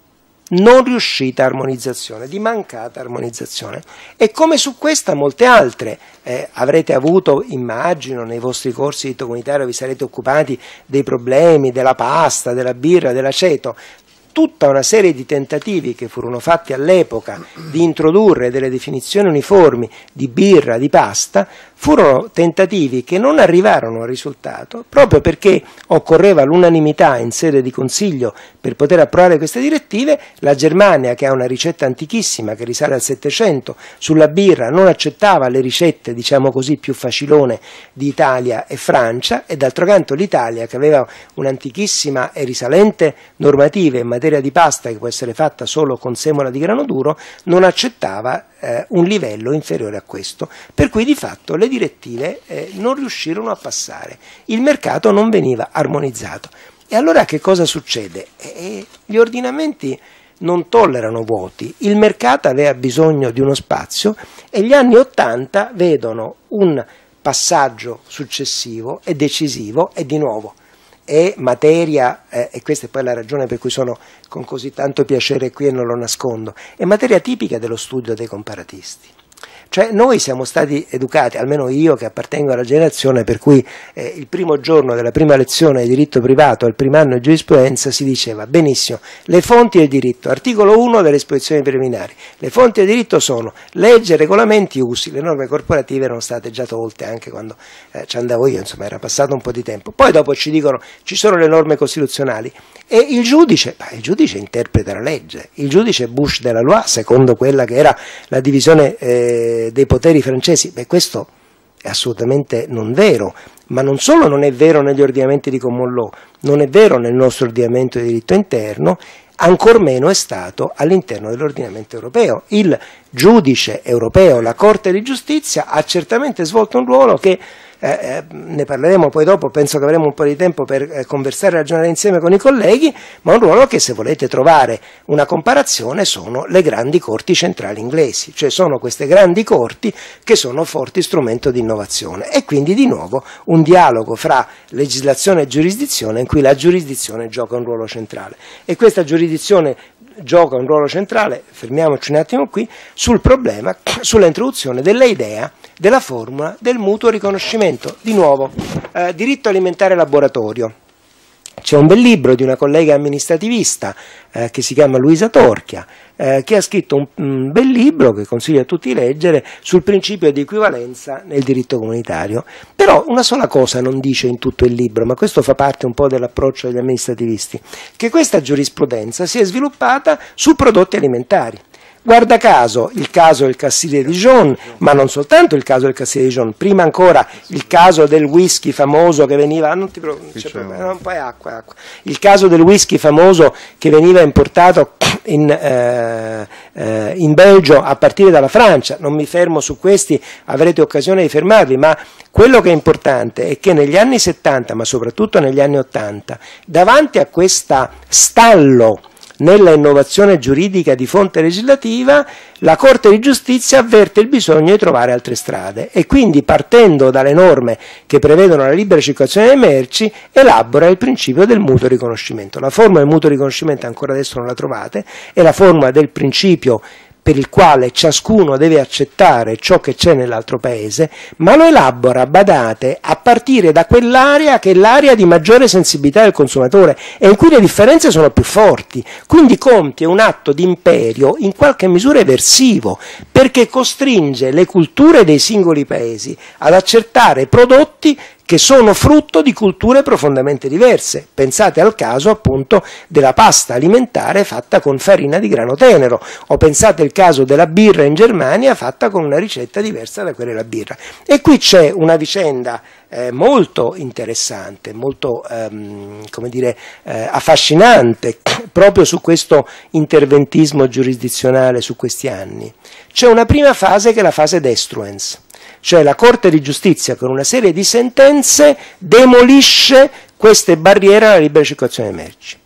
non riuscita armonizzazione, di mancata armonizzazione. E come su questa molte altre eh, avrete avuto, immagino, nei vostri corsi di diritto comunitario vi sarete occupati dei problemi della pasta, della birra, dell'aceto, tutta una serie di tentativi che furono fatti all'epoca di introdurre delle definizioni uniformi di birra, di pasta, furono tentativi che non arrivarono al risultato proprio perché occorreva l'unanimità in sede di Consiglio per poter approvare queste direttive. La Germania, che ha una ricetta antichissima che risale al Settecento sulla birra, non accettava le ricette, diciamo così, più facilone di Italia e Francia, e d'altro canto l'Italia, che aveva un'antichissima e risalente normativa in materia di pasta che può essere fatta solo con semola di grano duro, non accettava eh, un livello inferiore a questo, per cui di fatto le direttive eh, non riuscirono a passare, il mercato non veniva armonizzato. E allora che cosa succede? Eh, gli ordinamenti non tollerano vuoti, il mercato aveva bisogno di uno spazio e gli anni Ottanta vedono un passaggio successivo e decisivo e di nuovo è materia, eh, e questa è poi la ragione per cui sono con così tanto piacere qui e non lo nascondo, è materia tipica dello studio dei comparatisti. Cioè noi siamo stati educati, almeno io che appartengo alla generazione per cui eh, il primo giorno della prima lezione di diritto privato al primo anno di giurisprudenza si diceva benissimo, le fonti del diritto, articolo uno delle esposizioni preliminari, le fonti del diritto sono legge, regolamenti, usi, le norme corporative erano state già tolte anche quando eh, ci andavo io, insomma era passato un po' di tempo, poi dopo ci dicono ci sono le norme costituzionali e il giudice, beh, il giudice interpreta la legge, il giudice Bouche de la Loi, secondo quella che era la divisione eh, dei poteri francesi. Beh, questo è assolutamente non vero, ma non solo non è vero negli ordinamenti di common law, non è vero nel nostro ordinamento di diritto interno, ancor meno è stato all'interno dell'ordinamento europeo. Il giudice europeo, la Corte di Giustizia, ha certamente svolto un ruolo che Eh, eh, ne parleremo poi dopo, penso che avremo un po' di tempo per eh, conversare e ragionare insieme con i colleghi, ma un ruolo che, se volete trovare una comparazione, sono le grandi corti centrali inglesi, cioè sono queste grandi corti che sono forti strumento di innovazione e quindi di nuovo un dialogo fra legislazione e giurisdizione in cui la giurisdizione gioca un ruolo centrale e questa giurisdizione gioca un ruolo centrale, fermiamoci un attimo qui, sul problema, sulla introduzione della idea della formula del mutuo riconoscimento. Di nuovo, eh, diritto alimentare laboratorio. C'è un bel libro di una collega amministrativista eh, che si chiama Luisa Torchia, eh, che ha scritto un, un bel libro che consiglio a tutti di leggere sul principio di equivalenza nel diritto comunitario. Però una sola cosa non dice in tutto il libro, ma questo fa parte un po' dell'approccio degli amministrativisti, che questa giurisprudenza si è sviluppata su prodotti alimentari. Guarda caso il caso del Castille Dijon, ma non soltanto il caso del Castille Dijon, prima ancora il caso del whisky famoso che veniva, non ti preoccupare, non poi acqua, acqua, il caso del whisky famoso che veniva importato in, eh, eh, in Belgio a partire dalla Francia. Non mi fermo su questi, avrete occasione di fermarvi, ma quello che è importante è che negli anni settanta, ma soprattutto negli anni ottanta, davanti a questa stallo nella innovazione giuridica di fonte legislativa, la Corte di Giustizia avverte il bisogno di trovare altre strade e quindi, partendo dalle norme che prevedono la libera circolazione delle merci, elabora il principio del mutuo riconoscimento. La formula del mutuo riconoscimento ancora adesso non la trovate, è la formula del principio per il quale ciascuno deve accettare ciò che c'è nell'altro paese, ma lo elabora, badate, a partire da quell'area che è l'area di maggiore sensibilità del consumatore e in cui le differenze sono più forti. Quindi compie un atto di imperio in qualche misura eversivo, perché costringe le culture dei singoli paesi ad accettare prodotti che sono frutto di culture profondamente diverse. Pensate al caso appunto della pasta alimentare fatta con farina di grano tenero, o pensate al caso della birra in Germania fatta con una ricetta diversa da quella della birra. E qui c'è una vicenda eh, molto interessante, molto ehm, come dire, eh, affascinante proprio su questo interventismo giurisdizionale su questi anni. C'è una prima fase che è la fase destruens, cioè la Corte di Giustizia con una serie di sentenze demolisce queste barriere alla libera circolazione delle merci.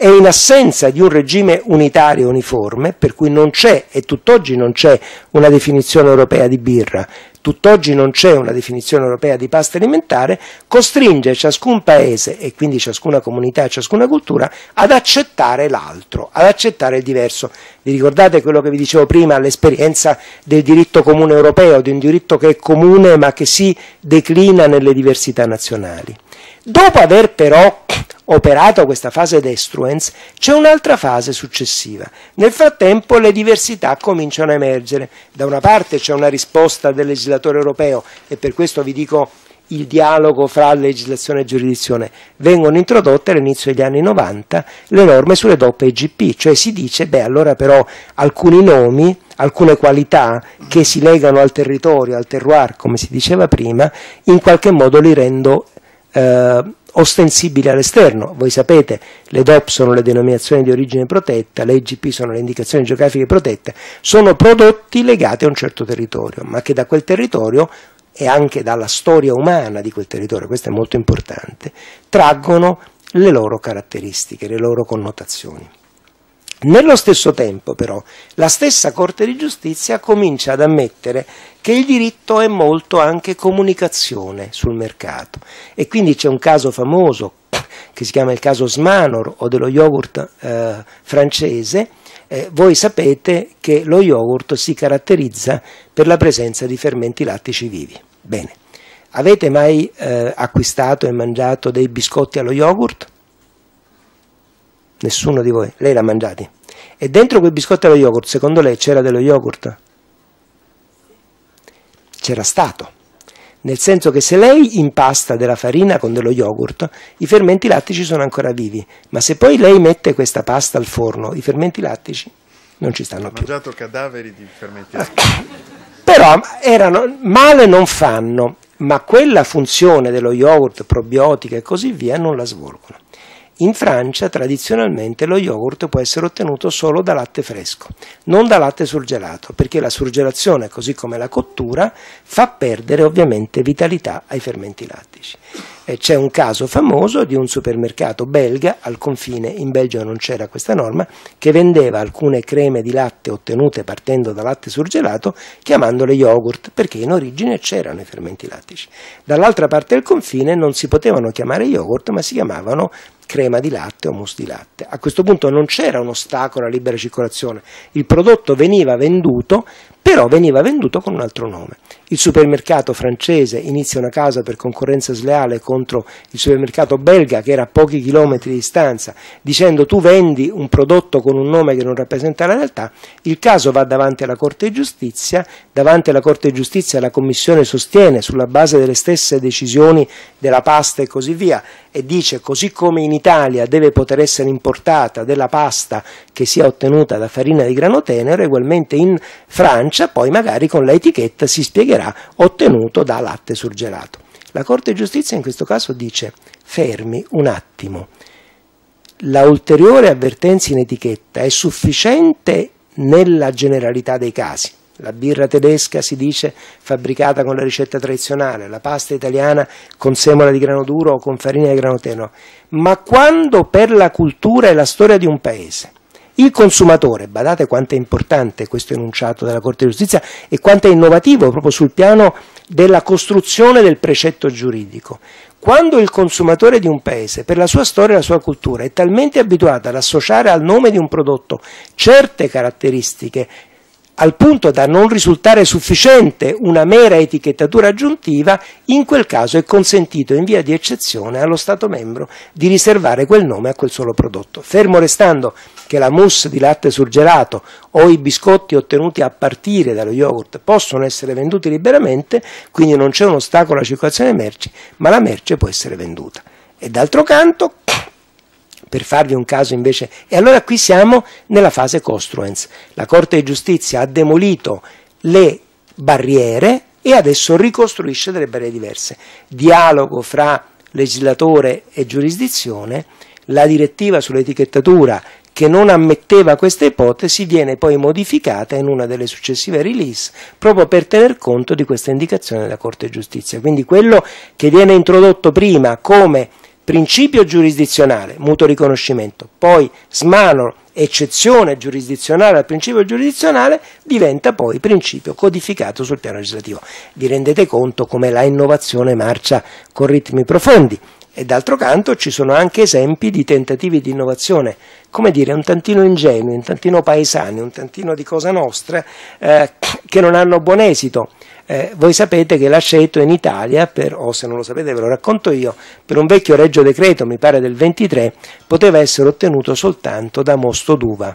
e in assenza di un regime unitario uniforme, per cui non c'è, e tutt'oggi non c'è una definizione europea di birra, tutt'oggi non c'è una definizione europea di pasta alimentare, costringe ciascun paese e quindi ciascuna comunità e ciascuna cultura ad accettare l'altro, ad accettare il diverso. Vi ricordate quello che vi dicevo prima, l'esperienza del diritto comune europeo, di un diritto che è comune ma che si declina nelle diversità nazionali. Dopo aver però operato questa fase destruens, c'è un'altra fase successiva. Nel frattempo le diversità cominciano a emergere. Da una parte c'è una risposta del legislatore europeo, e per questo vi dico il dialogo fra legislazione e giurisdizione. Vengono introdotte all'inizio degli anni novanta le norme sulle D O P e G P, cioè si dice, beh, allora però alcuni nomi, alcune qualità che si legano al territorio, al terroir, come si diceva prima, in qualche modo li rendo eh, ostensibili all'esterno. Voi sapete, le D O P sono le denominazioni di origine protetta, le I G P sono le indicazioni geografiche protette, sono prodotti legati a un certo territorio, ma che da quel territorio e anche dalla storia umana di quel territorio, questo è molto importante, traggono le loro caratteristiche, le loro connotazioni. Nello stesso tempo però la stessa Corte di Giustizia comincia ad ammettere che il diritto è molto anche comunicazione sul mercato, e quindi c'è un caso famoso che si chiama il caso Smanor o dello yogurt eh, francese. Eh, voi sapete che lo yogurt si caratterizza per la presenza di fermenti lattici vivi. Bene, avete mai eh, acquistato e mangiato dei biscotti allo yogurt? Nessuno di voi? Lei l'ha mangiati? E dentro quei biscotti allo yogurt, secondo lei c'era dello yogurt? C'era stato. Nel senso che se lei impasta della farina con dello yogurt, i fermenti lattici sono ancora vivi, ma se poi lei mette questa pasta al forno, i fermenti lattici non ci stanno Ho più. Ho mangiato cadaveri di fermenti lattici. Però erano, male non fanno, ma quella funzione dello yogurt, probiotica e così via non la svolgono. In Francia tradizionalmente lo yogurt può essere ottenuto solo da latte fresco, non da latte surgelato, perché la surgelazione, così come la cottura, fa perdere ovviamente vitalità ai fermenti lattici. E c'è un caso famoso di un supermercato belga, al confine, in Belgio non c'era questa norma, che vendeva alcune creme di latte ottenute partendo da latte surgelato, chiamandole yogurt, perché in origine c'erano i fermenti lattici. Dall'altra parte del confine non si potevano chiamare yogurt, ma si chiamavano crema di latte o mousse di latte. A questo punto non c'era un ostacolo alla libera circolazione, il prodotto veniva venduto, però veniva venduto con un altro nome. Il supermercato francese inizia una causa per concorrenza sleale contro il supermercato belga, che era a pochi chilometri di distanza, dicendo tu vendi un prodotto con un nome che non rappresenta la realtà. Il caso va davanti alla Corte di Giustizia, davanti alla Corte di Giustizia la Commissione sostiene, sulla base delle stesse decisioni della pasta e così via, e dice così come in Italia deve poter essere importata della pasta che sia ottenuta da farina di grano tenero, ugualmente in Francia poi magari con l'etichetta si spiegherà ottenuto da latte surgelato. La Corte di Giustizia in questo caso dice fermi un attimo, la ulteriore avvertenza in etichetta è sufficiente nella generalità dei casi. La birra tedesca si dice fabbricata con la ricetta tradizionale, la pasta italiana con semola di grano duro o con farina di grano tenero, ma quando per la cultura e la storia di un paese il consumatore, badate quanto è importante questo enunciato della Corte di Giustizia e quanto è innovativo proprio sul piano della costruzione del precetto giuridico, quando il consumatore di un paese, per la sua storia e la sua cultura, è talmente abituato ad associare al nome di un prodotto certe caratteristiche al punto da non risultare sufficiente una mera etichettatura aggiuntiva, in quel caso è consentito in via di eccezione allo Stato membro di riservare quel nome a quel solo prodotto, fermo restando che la mousse di latte surgelato o i biscotti ottenuti a partire dallo yogurt possono essere venduti liberamente, quindi non c'è un ostacolo alla circolazione delle merci, ma la merce può essere venduta. E d'altro canto, per farvi un caso invece, e allora qui siamo nella fase costruens. La Corte di Giustizia ha demolito le barriere e adesso ricostruisce delle barriere diverse. Dialogo fra legislatore e giurisdizione, la direttiva sull'etichettatura che non ammetteva questa ipotesi viene poi modificata in una delle successive release proprio per tener conto di questa indicazione della Corte di Giustizia. Quindi quello che viene introdotto prima come principio giurisdizionale, mutuo riconoscimento, poi Smanor, eccezione giurisdizionale al principio giurisdizionale, diventa poi principio codificato sul piano legislativo. Vi rendete conto come la innovazione marcia con ritmi profondi. E d'altro canto ci sono anche esempi di tentativi di innovazione, come dire, un tantino ingenui, un tantino paesani, un tantino di cosa nostra, eh, che non hanno buon esito. Eh, voi sapete che l'aceto in Italia, per, o se non lo sapete ve lo racconto io, per un vecchio regio decreto, mi pare del ventitré, poteva essere ottenuto soltanto da mosto d'uva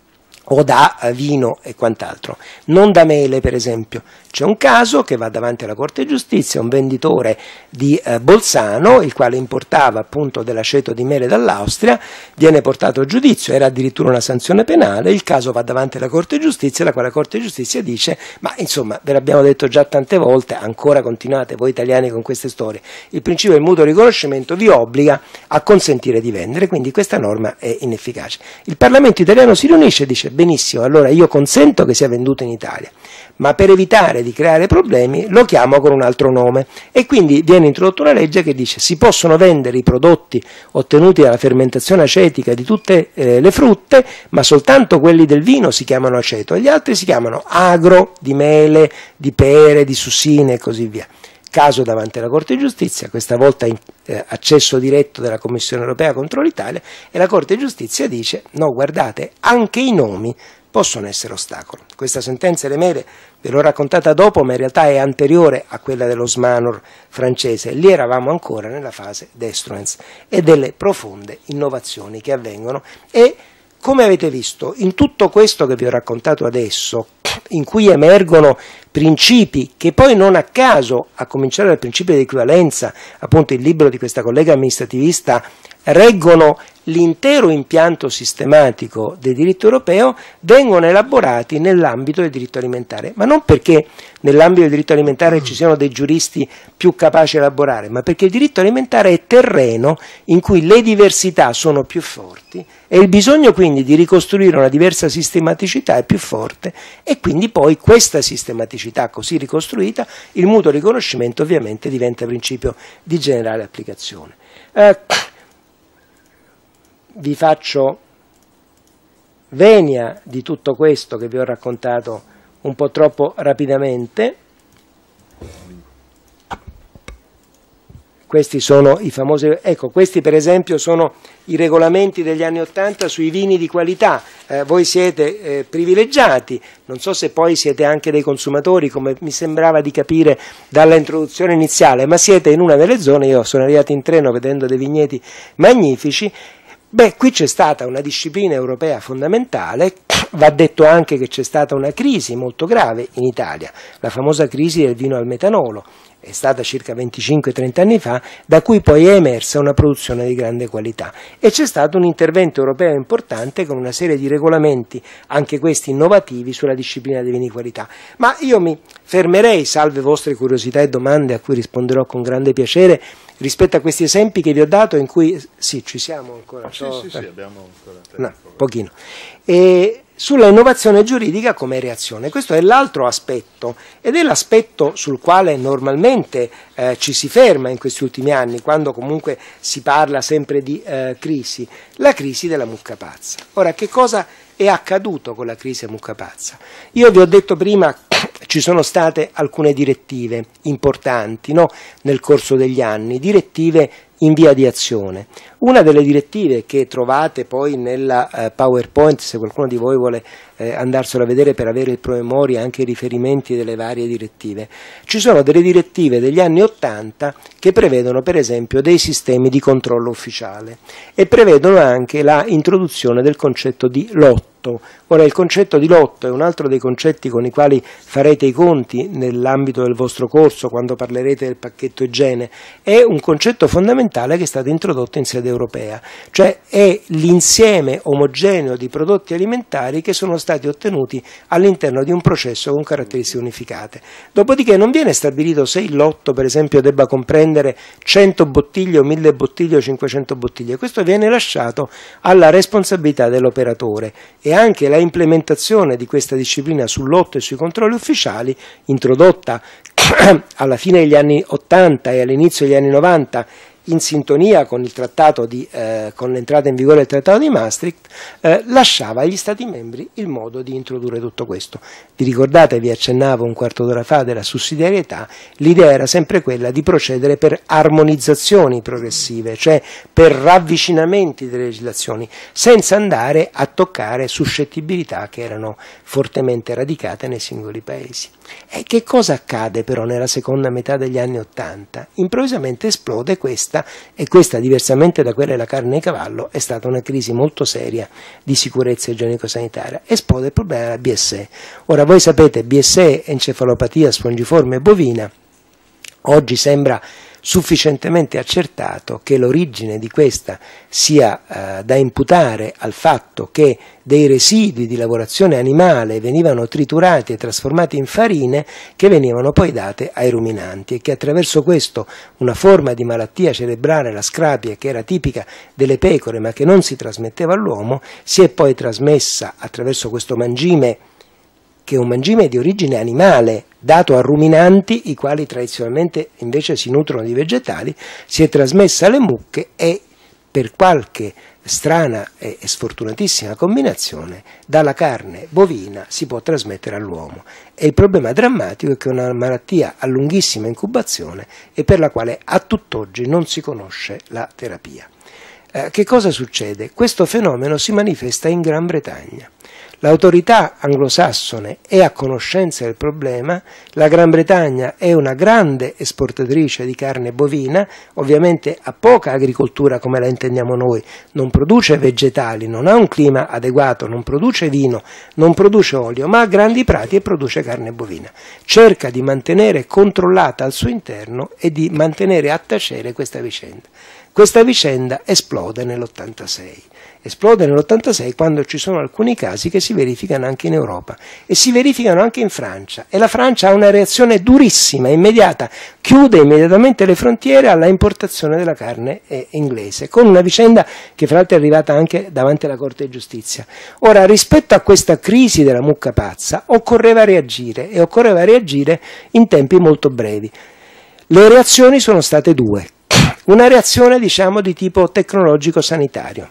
o da vino e quant'altro, non da mele per esempio. C'è un caso che va davanti alla Corte di Giustizia, un venditore di eh, Bolzano, il quale importava appunto dell'aceto di mele dall'Austria, viene portato a giudizio, era addirittura una sanzione penale, il caso va davanti alla Corte di Giustizia, la quale Corte di Giustizia dice, ma insomma ve l'abbiamo detto già tante volte, ancora continuate voi italiani con queste storie, il principio del mutuo riconoscimento vi obbliga a consentire di vendere, quindi questa norma è inefficace. Il Parlamento italiano si riunisce e dice, benissimo, allora io consento che sia venduto in Italia, ma per evitare di creare problemi lo chiamo con un altro nome, e quindi viene introdotta una legge che dice si possono vendere i prodotti ottenuti dalla fermentazione acetica di tutte eh, le frutte, ma soltanto quelli del vino si chiamano aceto e gli altri si chiamano agro, di mele, di pere, di sussine e così via. Caso davanti alla Corte di Giustizia, questa volta in eh, accesso diretto della Commissione europea contro l'Italia, e la Corte di Giustizia dice no, guardate, anche i nomi possono essere ostacolo. Questa sentenza delle mele ve l'ho raccontata dopo, ma in realtà è anteriore a quella dello Smanor francese. Lì eravamo ancora nella fase destruens e delle profonde innovazioni che avvengono. E come avete visto, in tutto questo che vi ho raccontato adesso, in cui emergono principi che poi non a caso, a cominciare dal principio di equivalenza, appunto il libro di questa collega amministrativista, reggono l'intero impianto sistematico del diritto europeo, vengono elaborati nell'ambito del diritto alimentare, ma non perché nell'ambito del diritto alimentare ci siano dei giuristi più capaci di elaborare, ma perché il diritto alimentare è terreno in cui le diversità sono più forti e il bisogno quindi di ricostruire una diversa sistematicità è più forte, e quindi poi questa sistematicità così ricostruita, il mutuo riconoscimento ovviamente diventa principio di generale applicazione. Eh, vi faccio venia di tutto questo che vi ho raccontato un po' troppo rapidamente. Questi sono i famosi, ecco, questi per esempio sono i regolamenti degli anni Ottanta sui vini di qualità. Eh, voi siete eh, privilegiati, non so se poi siete anche dei consumatori, come mi sembrava di capire dalla introduzione iniziale, ma siete in una delle zone, io sono arrivato in treno vedendo dei vigneti magnifici. Beh, qui c'è stata una disciplina europea fondamentale, va detto anche che c'è stata una crisi molto grave in Italia, la famosa crisi del vino al metanolo, è stata circa venticinque trenta anni fa, da cui poi è emersa una produzione di grande qualità e c'è stato un intervento europeo importante con una serie di regolamenti, anche questi innovativi, sulla disciplina dei vini di qualità. Ma io mi fermerei, salve vostre curiosità e domande a cui risponderò con grande piacere, rispetto a questi esempi che vi ho dato in cui, sì, ci siamo ancora? Sì, sì, sì, abbiamo ancora tempo. No, pochino. E sulla innovazione giuridica come reazione, questo è l'altro aspetto ed è l'aspetto sul quale normalmente eh, ci si ferma in questi ultimi anni, quando comunque si parla sempre di eh, crisi, la crisi della mucca pazza. Ora, che cosa è accaduto con la crisi della mucca pazza? Io vi ho detto prima, ci sono state alcune direttive importanti, no? Nel corso degli anni, direttive in via di azione. Una delle direttive che trovate poi nella eh, PowerPoint, se qualcuno di voi vuole eh, andarselo a vedere per avere il promemoria, anche i riferimenti delle varie direttive, ci sono delle direttive degli anni Ottanta che prevedono per esempio dei sistemi di controllo ufficiale e prevedono anche la introduzione del concetto di lotto. Ora, il concetto di lotto è un altro dei concetti con i quali farete i conti nell'ambito del vostro corso quando parlerete del pacchetto igiene. È un concetto fondamentale che è stato introdotto in sede europea, cioè è l'insieme omogeneo di prodotti alimentari che sono stati ottenuti all'interno di un processo con caratteristiche unificate. Dopodiché non viene stabilito se il lotto, per esempio, debba comprendere cento bottiglie o mille bottiglie o cinquecento bottiglie. Questo viene lasciato alla responsabilità dell'operatore e anche la implementazione di questa disciplina sul lotto e sui controlli ufficiali, introdotta alla fine degli anni ottanta e all'inizio degli anni novanta in sintonia con il trattato di, eh, con l'entrata in vigore del trattato di Maastricht, eh, lasciava agli Stati membri il modo di introdurre tutto questo. Vi ricordate, vi accennavo un quarto d'ora fa della sussidiarietà, l'idea era sempre quella di procedere per armonizzazioni progressive, cioè per ravvicinamenti delle legislazioni, senza andare a toccare suscettibilità che erano fortemente radicate nei singoli paesi. E che cosa accade però nella seconda metà degli anni Ottanta? Improvvisamente esplode questa, e questa, diversamente da quella della carne di cavallo, è stata una crisi molto seria di sicurezza igienico-sanitaria. Esplode il problema della B S E. Ora, voi sapete, B S E, encefalopatia spongiforme bovina, oggi sembra sufficientemente accertato che l'origine di questa sia eh, da imputare al fatto che dei residui di lavorazione animale venivano triturati e trasformati in farine che venivano poi date ai ruminanti, e che attraverso questo una forma di malattia cerebrale, la scrapie, che era tipica delle pecore ma che non si trasmetteva all'uomo, si è poi trasmessa attraverso questo mangime, che è un mangime di origine animale, dato a ruminanti, i quali tradizionalmente invece si nutrono di vegetali, si è trasmessa alle mucche e, per qualche strana e sfortunatissima combinazione, dalla carne bovina si può trasmettere all'uomo. E il problema drammatico è che è una malattia a lunghissima incubazione e per la quale a tutt'oggi non si conosce la terapia. Eh, che cosa succede? Questo fenomeno si manifesta in Gran Bretagna. L'autorità anglosassone è a conoscenza del problema, la Gran Bretagna è una grande esportatrice di carne bovina, ovviamente ha poca agricoltura come la intendiamo noi, non produce vegetali, non ha un clima adeguato, non produce vino, non produce olio, ma ha grandi prati e produce carne bovina. Cerca di mantenere controllata al suo interno e di mantenere a tacere questa vicenda. Questa vicenda esplode nell'ottantasei. Esplode nell'ottantasei quando ci sono alcuni casi che si verificano anche in Europa e si verificano anche in Francia, e la Francia ha una reazione durissima, immediata, chiude immediatamente le frontiere alla importazione della carne eh, inglese, con una vicenda che fra l'altro è arrivata anche davanti alla Corte di Giustizia. Ora, rispetto a questa crisi della mucca pazza occorreva reagire, e occorreva reagire in tempi molto brevi. Le reazioni sono state due. Una reazione, diciamo, di tipo tecnologico-sanitario.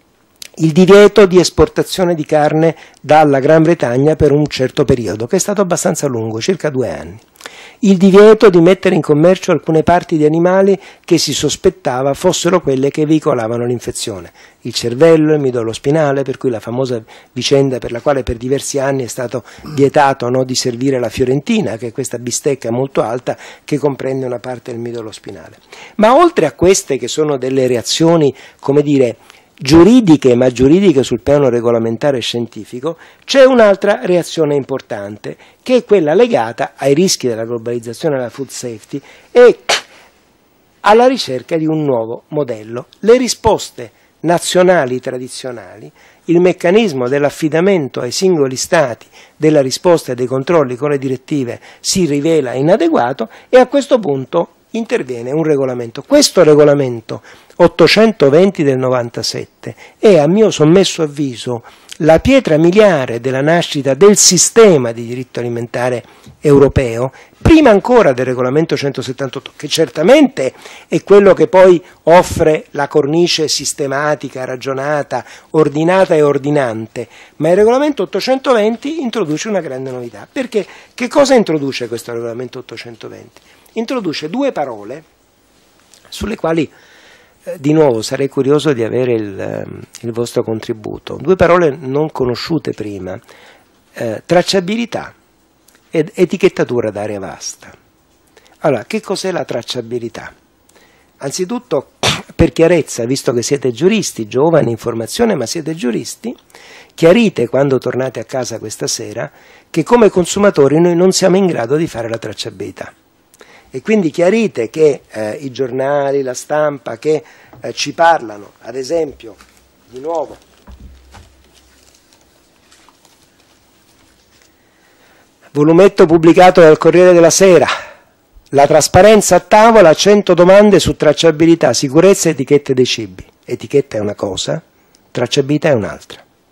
Il divieto di esportazione di carne dalla Gran Bretagna per un certo periodo, che è stato abbastanza lungo, circa due anni. Il divieto di mettere in commercio alcune parti di animali che si sospettava fossero quelle che veicolavano l'infezione. Il cervello, il midollo spinale, per cui la famosa vicenda per la quale per diversi anni è stato vietato, no, di servire la fiorentina, che è questa bistecca molto alta che comprende una parte del midollo spinale. Ma oltre a queste, che sono delle reazioni, come dire, giuridiche, ma giuridiche sul piano regolamentare e scientifico, c'è un'altra reazione importante, che è quella legata ai rischi della globalizzazione della food safety e alla ricerca di un nuovo modello. Le risposte nazionali tradizionali, il meccanismo dell'affidamento ai singoli stati della risposta e dei controlli con le direttive si rivela inadeguato, e a questo punto interviene un regolamento. Questo regolamento ottocentoventi del novantasette è, a mio sommesso avviso, la pietra miliare della nascita del sistema di diritto alimentare europeo, prima ancora del regolamento centosettantotto, che certamente è quello che poi offre la cornice sistematica, ragionata, ordinata e ordinante, ma il regolamento ottocentoventi introduce una grande novità. Perché che cosa introduce questo regolamento ottocentoventi? Introduce due parole sulle quali eh, di nuovo sarei curioso di avere il, il vostro contributo. Due parole non conosciute prima, eh, tracciabilità ed etichettatura d'area vasta. Allora, che cos'è la tracciabilità? Anzitutto, per chiarezza, visto che siete giuristi, giovani in formazione, ma siete giuristi, chiarite quando tornate a casa questa sera che come consumatori noi non siamo in grado di fare la tracciabilità. E quindi chiarite che eh, i giornali, la stampa che eh, ci parlano, ad esempio, di nuovo, volumetto pubblicato dal Corriere della Sera, la trasparenza a tavola, cento domande su tracciabilità, sicurezza e etichette dei cibi. Etichetta è una cosa, tracciabilità è un'altra.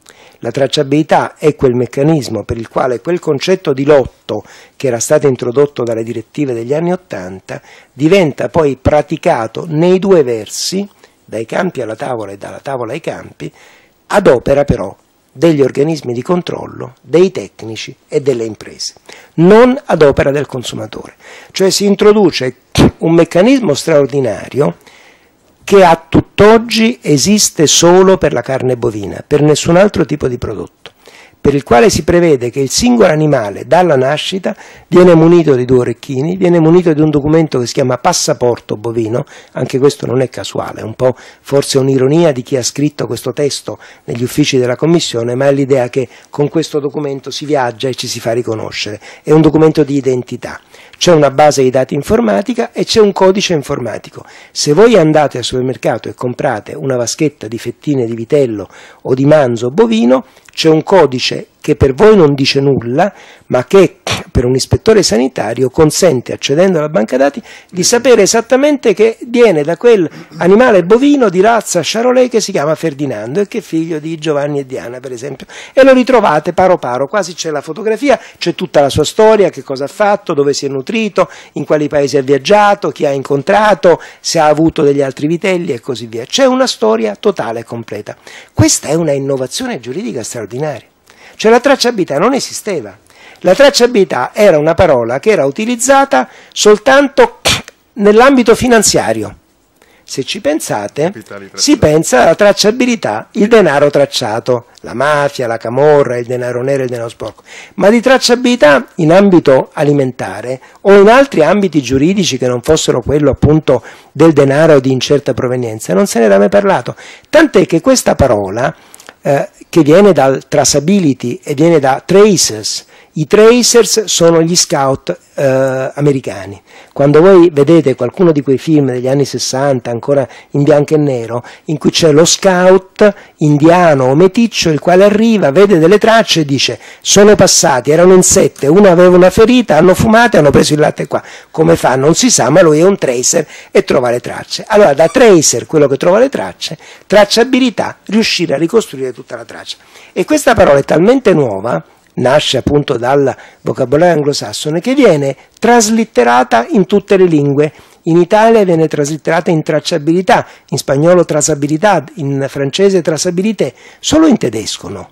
La tracciabilità è quel meccanismo per il quale quel concetto di lotto che era stato introdotto dalle direttive degli anni Ottanta diventa poi praticato nei due versi, dai campi alla tavola e dalla tavola ai campi, ad opera però degli organismi di controllo, dei tecnici e delle imprese, non ad opera del consumatore. Cioè si introduce un meccanismo straordinario che a tutt'oggi esiste solo per la carne bovina, per nessun altro tipo di prodotto, per il quale si prevede che il singolo animale dalla nascita viene munito di due orecchini, viene munito di un documento che si chiama passaporto bovino, anche questo non è casuale, è un po' forse un'ironia di chi ha scritto questo testo negli uffici della Commissione, ma è l'idea che con questo documento si viaggia e ci si fa riconoscere, è un documento di identità. C'è una base di dati informatica e c'è un codice informatico. Se voi andate al supermercato e comprate una vaschetta di fettine di vitello o di manzo bovino, c'è un codice che per voi non dice nulla, ma che per un ispettore sanitario consente, accedendo alla banca dati, di sapere esattamente che viene da quel animale bovino di razza Charolais che si chiama Ferdinando e che è figlio di Giovanni e Diana, per esempio, e lo ritrovate paro paro, quasi c'è la fotografia, c'è tutta la sua storia, che cosa ha fatto, dove si è nutrito, in quali paesi ha viaggiato, chi ha incontrato, se ha avuto degli altri vitelli e così via. C'è una storia totale e completa. Questa è una innovazione giuridica straordinaria. Cioè la tracciabilità non esisteva. La tracciabilità era una parola che era utilizzata soltanto nell'ambito finanziario. Se ci pensate, si pensa alla tracciabilità, il denaro tracciato, la mafia, la camorra, il denaro nero e il denaro sporco. Ma di tracciabilità in ambito alimentare o in altri ambiti giuridici che non fossero quello appunto del denaro di incerta provenienza non se ne era mai parlato. Tant'è che questa parola, eh, che viene dal traceability e viene da tracers. I tracers sono gli scout eh, americani. Quando voi vedete qualcuno di quei film degli anni sessanta, ancora in bianco e nero, in cui c'è lo scout indiano o meticcio, il quale arriva, vede delle tracce e dice: sono passati, erano in sette, uno aveva una ferita, hanno fumato e hanno preso il latte qua. Come fa? Non si sa, ma lui è un tracer e trova le tracce. Allora, da tracer, quello che trova le tracce, tracciabilità, riuscire a ricostruire tutta la traccia. E questa parola è talmente nuova, nasce appunto dal vocabolario anglosassone, che viene traslitterata in tutte le lingue. In Italia viene traslitterata in tracciabilità, in spagnolo traçabilità, in francese traçabilité, solo in tedesco no.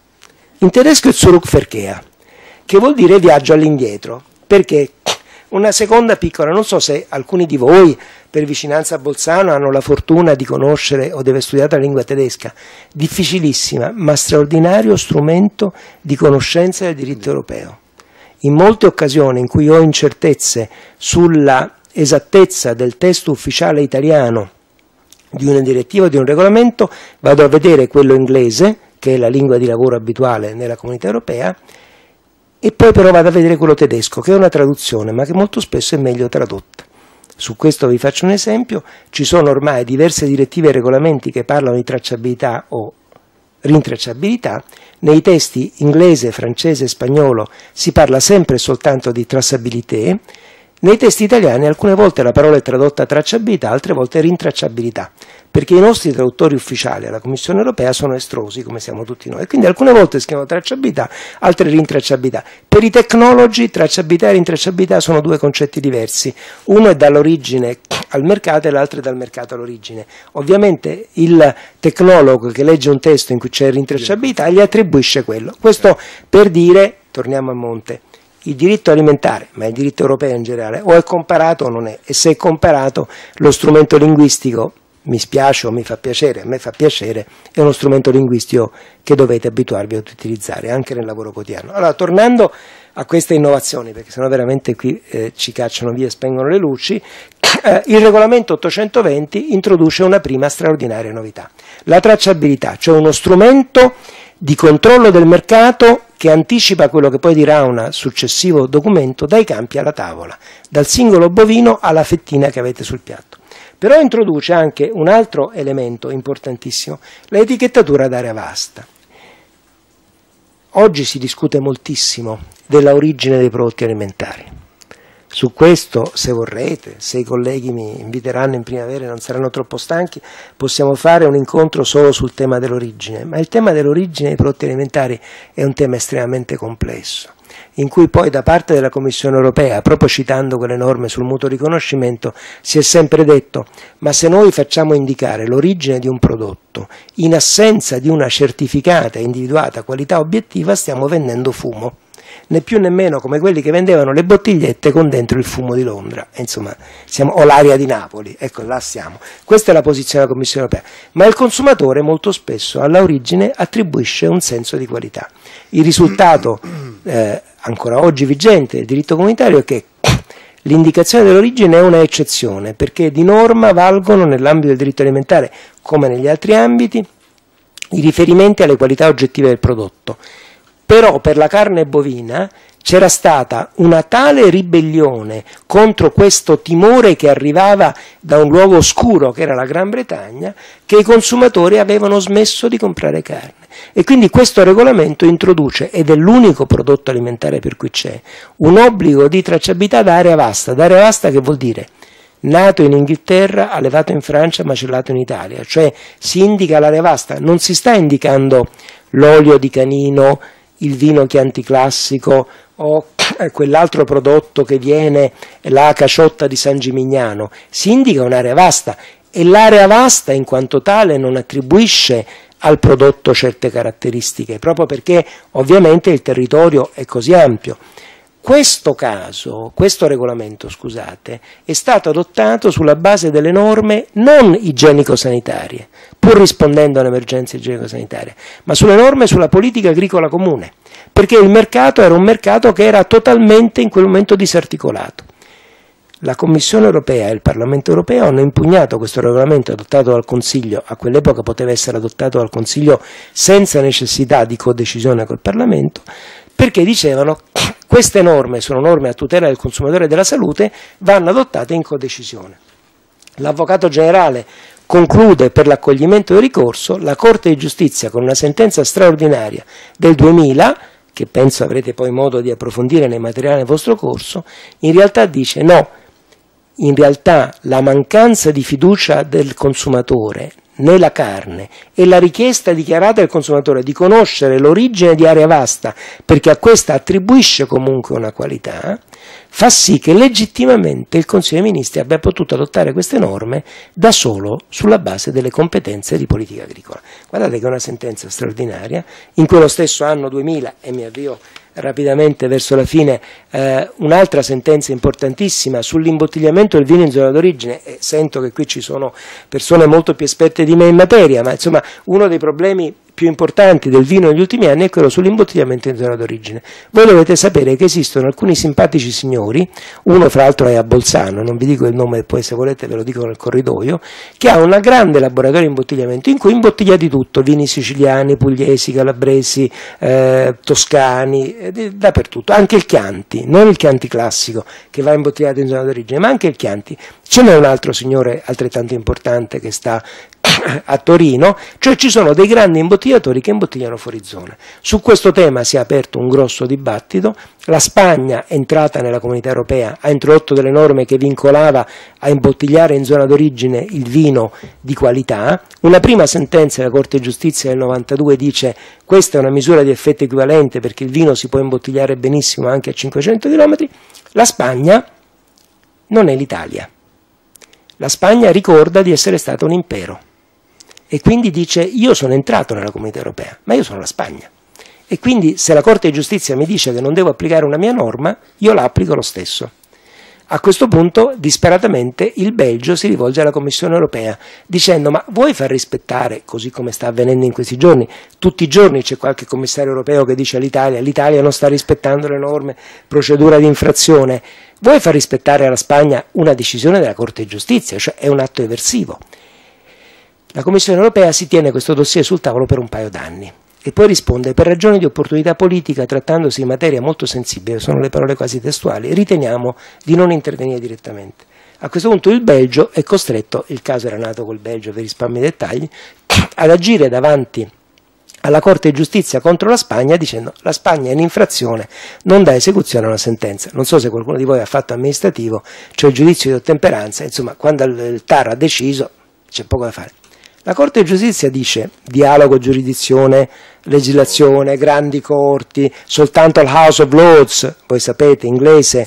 In tedesco è Zurückverkehr, che vuol dire viaggio all'indietro, perché una seconda piccola, non so se alcuni di voi per vicinanza a Bolzano hanno la fortuna di conoscere o di aver studiato la lingua tedesca, difficilissima ma straordinario strumento di conoscenza del diritto europeo. In molte occasioni in cui ho incertezze sulla esattezza del testo ufficiale italiano di una direttiva o di un regolamento, vado a vedere quello inglese, che è la lingua di lavoro abituale nella comunità europea, e poi però vado a vedere quello tedesco, che è una traduzione, ma che molto spesso è meglio tradotta. Su questo vi faccio un esempio: ci sono ormai diverse direttive e regolamenti che parlano di tracciabilità o rintracciabilità. Nei testi inglese, francese e spagnolo si parla sempre e soltanto di traçabilité. Nei testi italiani alcune volte la parola è tradotta tracciabilità, altre volte rintracciabilità, perché i nostri traduttori ufficiali alla Commissione europea sono estrosi, come siamo tutti noi, e quindi alcune volte scrivono tracciabilità, altre rintracciabilità. Per i tecnologi tracciabilità e rintracciabilità sono due concetti diversi, uno è dall'origine al mercato e l'altro è dal mercato all'origine. Ovviamente il tecnologo che legge un testo in cui c'è rintracciabilità gli attribuisce quello. Questo per dire, torniamo a monte, il diritto alimentare, ma il diritto europeo in generale, o è comparato o non è, e se è comparato lo strumento linguistico, mi spiace o mi fa piacere, a me fa piacere, è uno strumento linguistico che dovete abituarvi ad utilizzare anche nel lavoro quotidiano. Allora, tornando a queste innovazioni, perché sennò veramente qui eh, ci cacciano via e spengono le luci, eh, il regolamento ottocentoventi introduce una prima straordinaria novità: la tracciabilità, cioè uno strumento di controllo del mercato che anticipa quello che poi dirà un successivo documento dai campi alla tavola, dal singolo bovino alla fettina che avete sul piatto. Però introduce anche un altro elemento importantissimo, l'etichettatura ad area vasta. Oggi si discute moltissimo della origine dei prodotti alimentari. su questo, se vorrete, se i colleghi mi inviteranno in primavera e non saranno troppo stanchi, possiamo fare un incontro solo sul tema dell'origine, ma il tema dell'origine dei prodotti alimentari è un tema estremamente complesso, in cui poi da parte della Commissione europea, proprio citando quelle norme sul mutuo riconoscimento, si è sempre detto: ma se noi facciamo indicare l'origine di un prodotto in assenza di una certificata e individuata qualità obiettiva, stiamo vendendo fumo, né più né meno come quelli che vendevano le bottigliette con dentro il fumo di Londra, insomma, siamo, o l'aria di Napoli, ecco, là siamo. Questa è la posizione della Commissione europea, ma il consumatore molto spesso alla origine attribuisce un senso di qualità. Il risultato eh, ancora oggi vigente del diritto comunitario è che l'indicazione dell'origine è una eccezione, perché di norma valgono nell'ambito del diritto alimentare, come negli altri ambiti, i riferimenti alle qualità oggettive del prodotto. Però per la carne bovina c'era stata una tale ribellione contro questo timore che arrivava da un luogo oscuro che era la Gran Bretagna, che i consumatori avevano smesso di comprare carne. E quindi questo regolamento introduce, ed è l'unico prodotto alimentare per cui c'è, un obbligo di tracciabilità da area vasta. Da area vasta che vuol dire nato in Inghilterra, allevato in Francia, macellato in Italia. Cioè si indica l'area vasta, non si sta indicando l'olio di canino, il vino Chianti Classico o quell'altro prodotto che viene, la caciotta di San Gimignano. Si indica un'area vasta e l'area vasta in quanto tale non attribuisce al prodotto certe caratteristiche, proprio perché ovviamente il territorio è così ampio. Questo caso, questo regolamento, scusate, è stato adottato sulla base delle norme non igienico-sanitarie, pur rispondendo all'emergenza igienico-sanitaria, ma sulle norme sulla politica agricola comune, perché il mercato era un mercato che era totalmente in quel momento disarticolato. La Commissione europea e il Parlamento europeo hanno impugnato questo regolamento adottato dal Consiglio, a quell'epoca poteva essere adottato dal Consiglio senza necessità di codecisione col Parlamento, perché dicevano queste norme sono norme a tutela del consumatore e della salute, vanno adottate in codecisione. L'Avvocato generale conclude per l'accoglimento del ricorso, la Corte di Giustizia con una sentenza straordinaria del duemila, che penso avrete poi modo di approfondire nei materiali del vostro corso, in realtà dice no, in realtà la mancanza di fiducia del consumatore nella carne e la richiesta dichiarata del consumatore di conoscere l'origine di area vasta, perché a questa attribuisce comunque una qualità, fa sì che legittimamente il Consiglio dei Ministri abbia potuto adottare queste norme da solo sulla base delle competenze di politica agricola. Guardate che è una sentenza straordinaria. In quello stesso anno duemila, e mi avvio rapidamente verso la fine, eh, un'altra sentenza importantissima sull'imbottigliamento del vino in zona d'origine, e sento che qui ci sono persone molto più esperte di me in materia, ma insomma uno dei problemi più importanti del vino negli ultimi anni è quello sull'imbottigliamento in zona d'origine. Voi dovete sapere che esistono alcuni simpatici signori, uno fra l'altro è a Bolzano, non vi dico il nome, poi se volete ve lo dico nel corridoio, che ha un grande laboratorio di imbottigliamento in cui imbottiglia di tutto, vini siciliani, pugliesi, calabresi, eh, toscani, eh, dappertutto, anche il Chianti, non il Chianti classico che va imbottigliato in zona d'origine, ma anche il Chianti. Ce n'è un altro signore altrettanto importante che sta a Torino, cioè ci sono dei grandi imbottigliatori che imbottigliano fuori zona. Su questo tema si è aperto un grosso dibattito. La Spagna, entrata nella Comunità Europea, ha introdotto delle norme che vincolava a imbottigliare in zona d'origine il vino di qualità. Una prima sentenza della Corte di Giustizia del novantadue dice questa è una misura di effetto equivalente perché il vino si può imbottigliare benissimo anche a cinquecento chilometri. La Spagna non è l'Italia. La Spagna ricorda di essere stata un impero. E quindi dice io sono entrato nella Comunità Europea, ma io sono la Spagna. E quindi se la Corte di Giustizia mi dice che non devo applicare una mia norma, io la applico lo stesso. A questo punto, disperatamente, il Belgio si rivolge alla Commissione Europea dicendo ma vuoi far rispettare, così come sta avvenendo in questi giorni, tutti i giorni c'è qualche commissario europeo che dice all'Italia l'Italia non sta rispettando le norme, procedura di infrazione, vuoi far rispettare alla Spagna una decisione della Corte di Giustizia, cioè è un atto eversivo. La Commissione Europea si tiene questo dossier sul tavolo per un paio d'anni e poi risponde per ragioni di opportunità politica, trattandosi di materia molto sensibile, sono le parole quasi testuali, riteniamo di non intervenire direttamente. A questo punto il Belgio è costretto, il caso era nato col Belgio, vi risparmio i dettagli, ad agire davanti alla Corte di Giustizia contro la Spagna dicendo la Spagna è in infrazione, non dà esecuzione a una sentenza. Non so se qualcuno di voi ha fatto amministrativo, c'è il giudizio di ottemperanza, insomma quando il T A R ha deciso c'è poco da fare. La Corte di Giustizia dice dialogo, giurisdizione, legislazione, grandi corti, soltanto il House of Lords, voi sapete, inglese,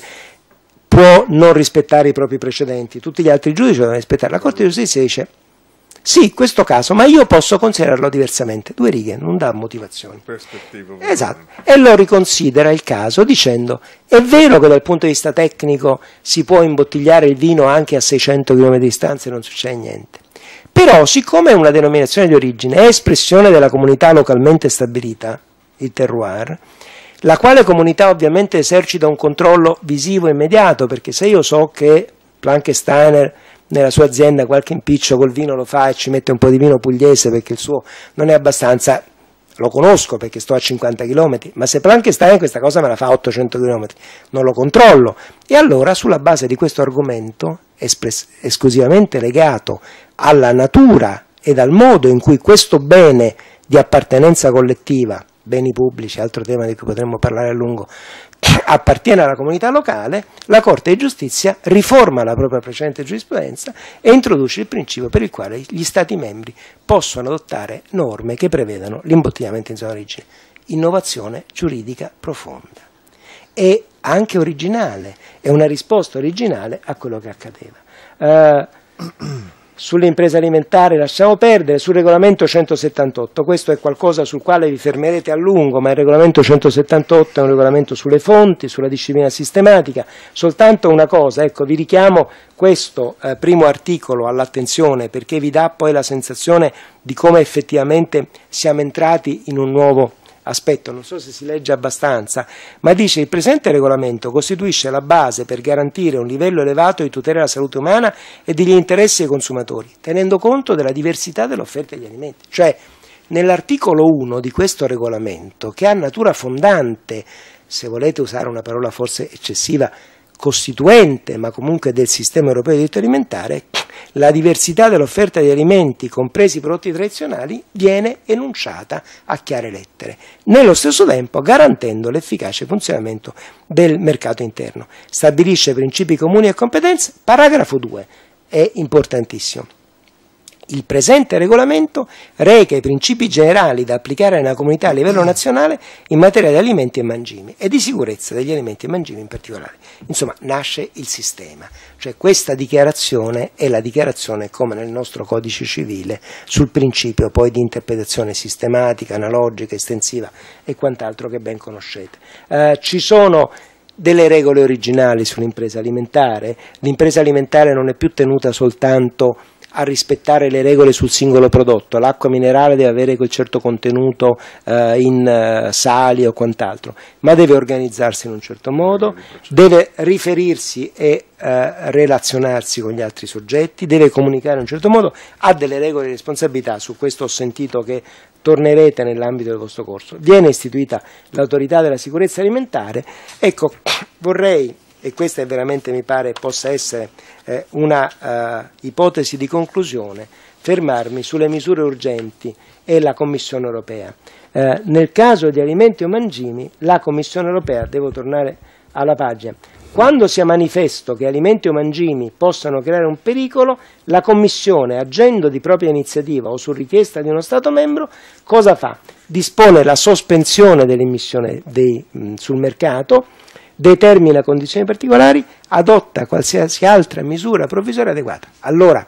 può non rispettare i propri precedenti, tutti gli altri giudici devono rispettare. La Corte di Giustizia dice sì, questo caso, ma io posso considerarlo diversamente. Due righe, non dà motivazioni. Esatto. E lo riconsidera il caso dicendo è vero che dal punto di vista tecnico si può imbottigliare il vino anche a seicento chilometri di distanza e non succede niente. Però, siccome una denominazione di origine è espressione della comunità localmente stabilita, il terroir, la quale comunità ovviamente esercita un controllo visivo immediato, perché se io so che Plankensteiner nella sua azienda qualche impiccio col vino lo fa e ci mette un po' di vino pugliese perché il suo non è abbastanza, lo conosco perché sto a cinquanta chilometri, ma se Plankenstein questa cosa me la fa a ottocento chilometri, non lo controllo. E allora sulla base di questo argomento, esclusivamente legato alla natura ed al modo in cui questo bene di appartenenza collettiva, beni pubblici, altro tema di cui potremmo parlare a lungo, appartiene alla comunità locale, la Corte di Giustizia riforma la propria precedente giurisprudenza e introduce il principio per il quale gli Stati membri possono adottare norme che prevedano l'imbottigliamento in zona d'origine. Innovazione giuridica profonda e anche originale, è una risposta originale a quello che accadeva. Uh, Sull'impresa alimentare lasciamo perdere, sul regolamento centosettantotto, questo è qualcosa sul quale vi fermerete a lungo, ma il regolamento centosettantotto è un regolamento sulle fonti, sulla disciplina sistematica. Soltanto una cosa, ecco, vi richiamo questo eh, primo articolo all'attenzione perché vi dà poi la sensazione di come effettivamente siamo entrati in un nuovo aspetto, non so se si legge abbastanza, ma dice il presente regolamento costituisce la base per garantire un livello elevato di tutela della salute umana e degli interessi dei consumatori, tenendo conto della diversità dell'offerta degli alimenti. Cioè, nell'articolo uno di questo regolamento, che ha natura fondante, se volete usare una parola forse eccessiva, costituente, ma comunque del sistema europeo di diritto alimentare, la diversità dell'offerta di alimenti, compresi i prodotti tradizionali, viene enunciata a chiare lettere, nello stesso tempo garantendo l'efficace funzionamento del mercato interno. Stabilisce principi comuni e competenze, paragrafo due, è importantissimo. Il presente regolamento reca i principi generali da applicare nella comunità a livello nazionale in materia di alimenti e mangimi e di sicurezza degli alimenti e mangimi in particolare. Insomma, nasce il sistema, cioè questa dichiarazione è la dichiarazione, come nel nostro codice civile, sul principio poi di interpretazione sistematica, analogica, estensiva e quant'altro che ben conoscete. Eh, ci sono delle regole originali sull'impresa alimentare, l'impresa alimentare non è più tenuta soltanto a rispettare le regole sul singolo prodotto, l'acqua minerale deve avere quel certo contenuto eh, in eh, sali o quant'altro, ma deve organizzarsi in un certo modo, deve riferirsi e eh, relazionarsi con gli altri soggetti, deve comunicare in un certo modo, ha delle regole di responsabilità, su questo ho sentito che tornerete nell'ambito del vostro corso. Viene istituita l'autorità della sicurezza alimentare. Ecco, vorrei, e questa è veramente, mi pare, possa essere eh, una uh, ipotesi di conclusione, fermarmi sulle misure urgenti e la Commissione europea. Eh, nel caso di alimenti o mangimi, la Commissione europea, devo tornare alla pagina, quando sia manifesto che alimenti o mangimi possano creare un pericolo, la Commissione, agendo di propria iniziativa o su richiesta di uno Stato membro, cosa fa? Dispone la sospensione dell'immissione sul mercato, determina condizioni particolari, adotta qualsiasi altra misura provvisoria adeguata. Allora,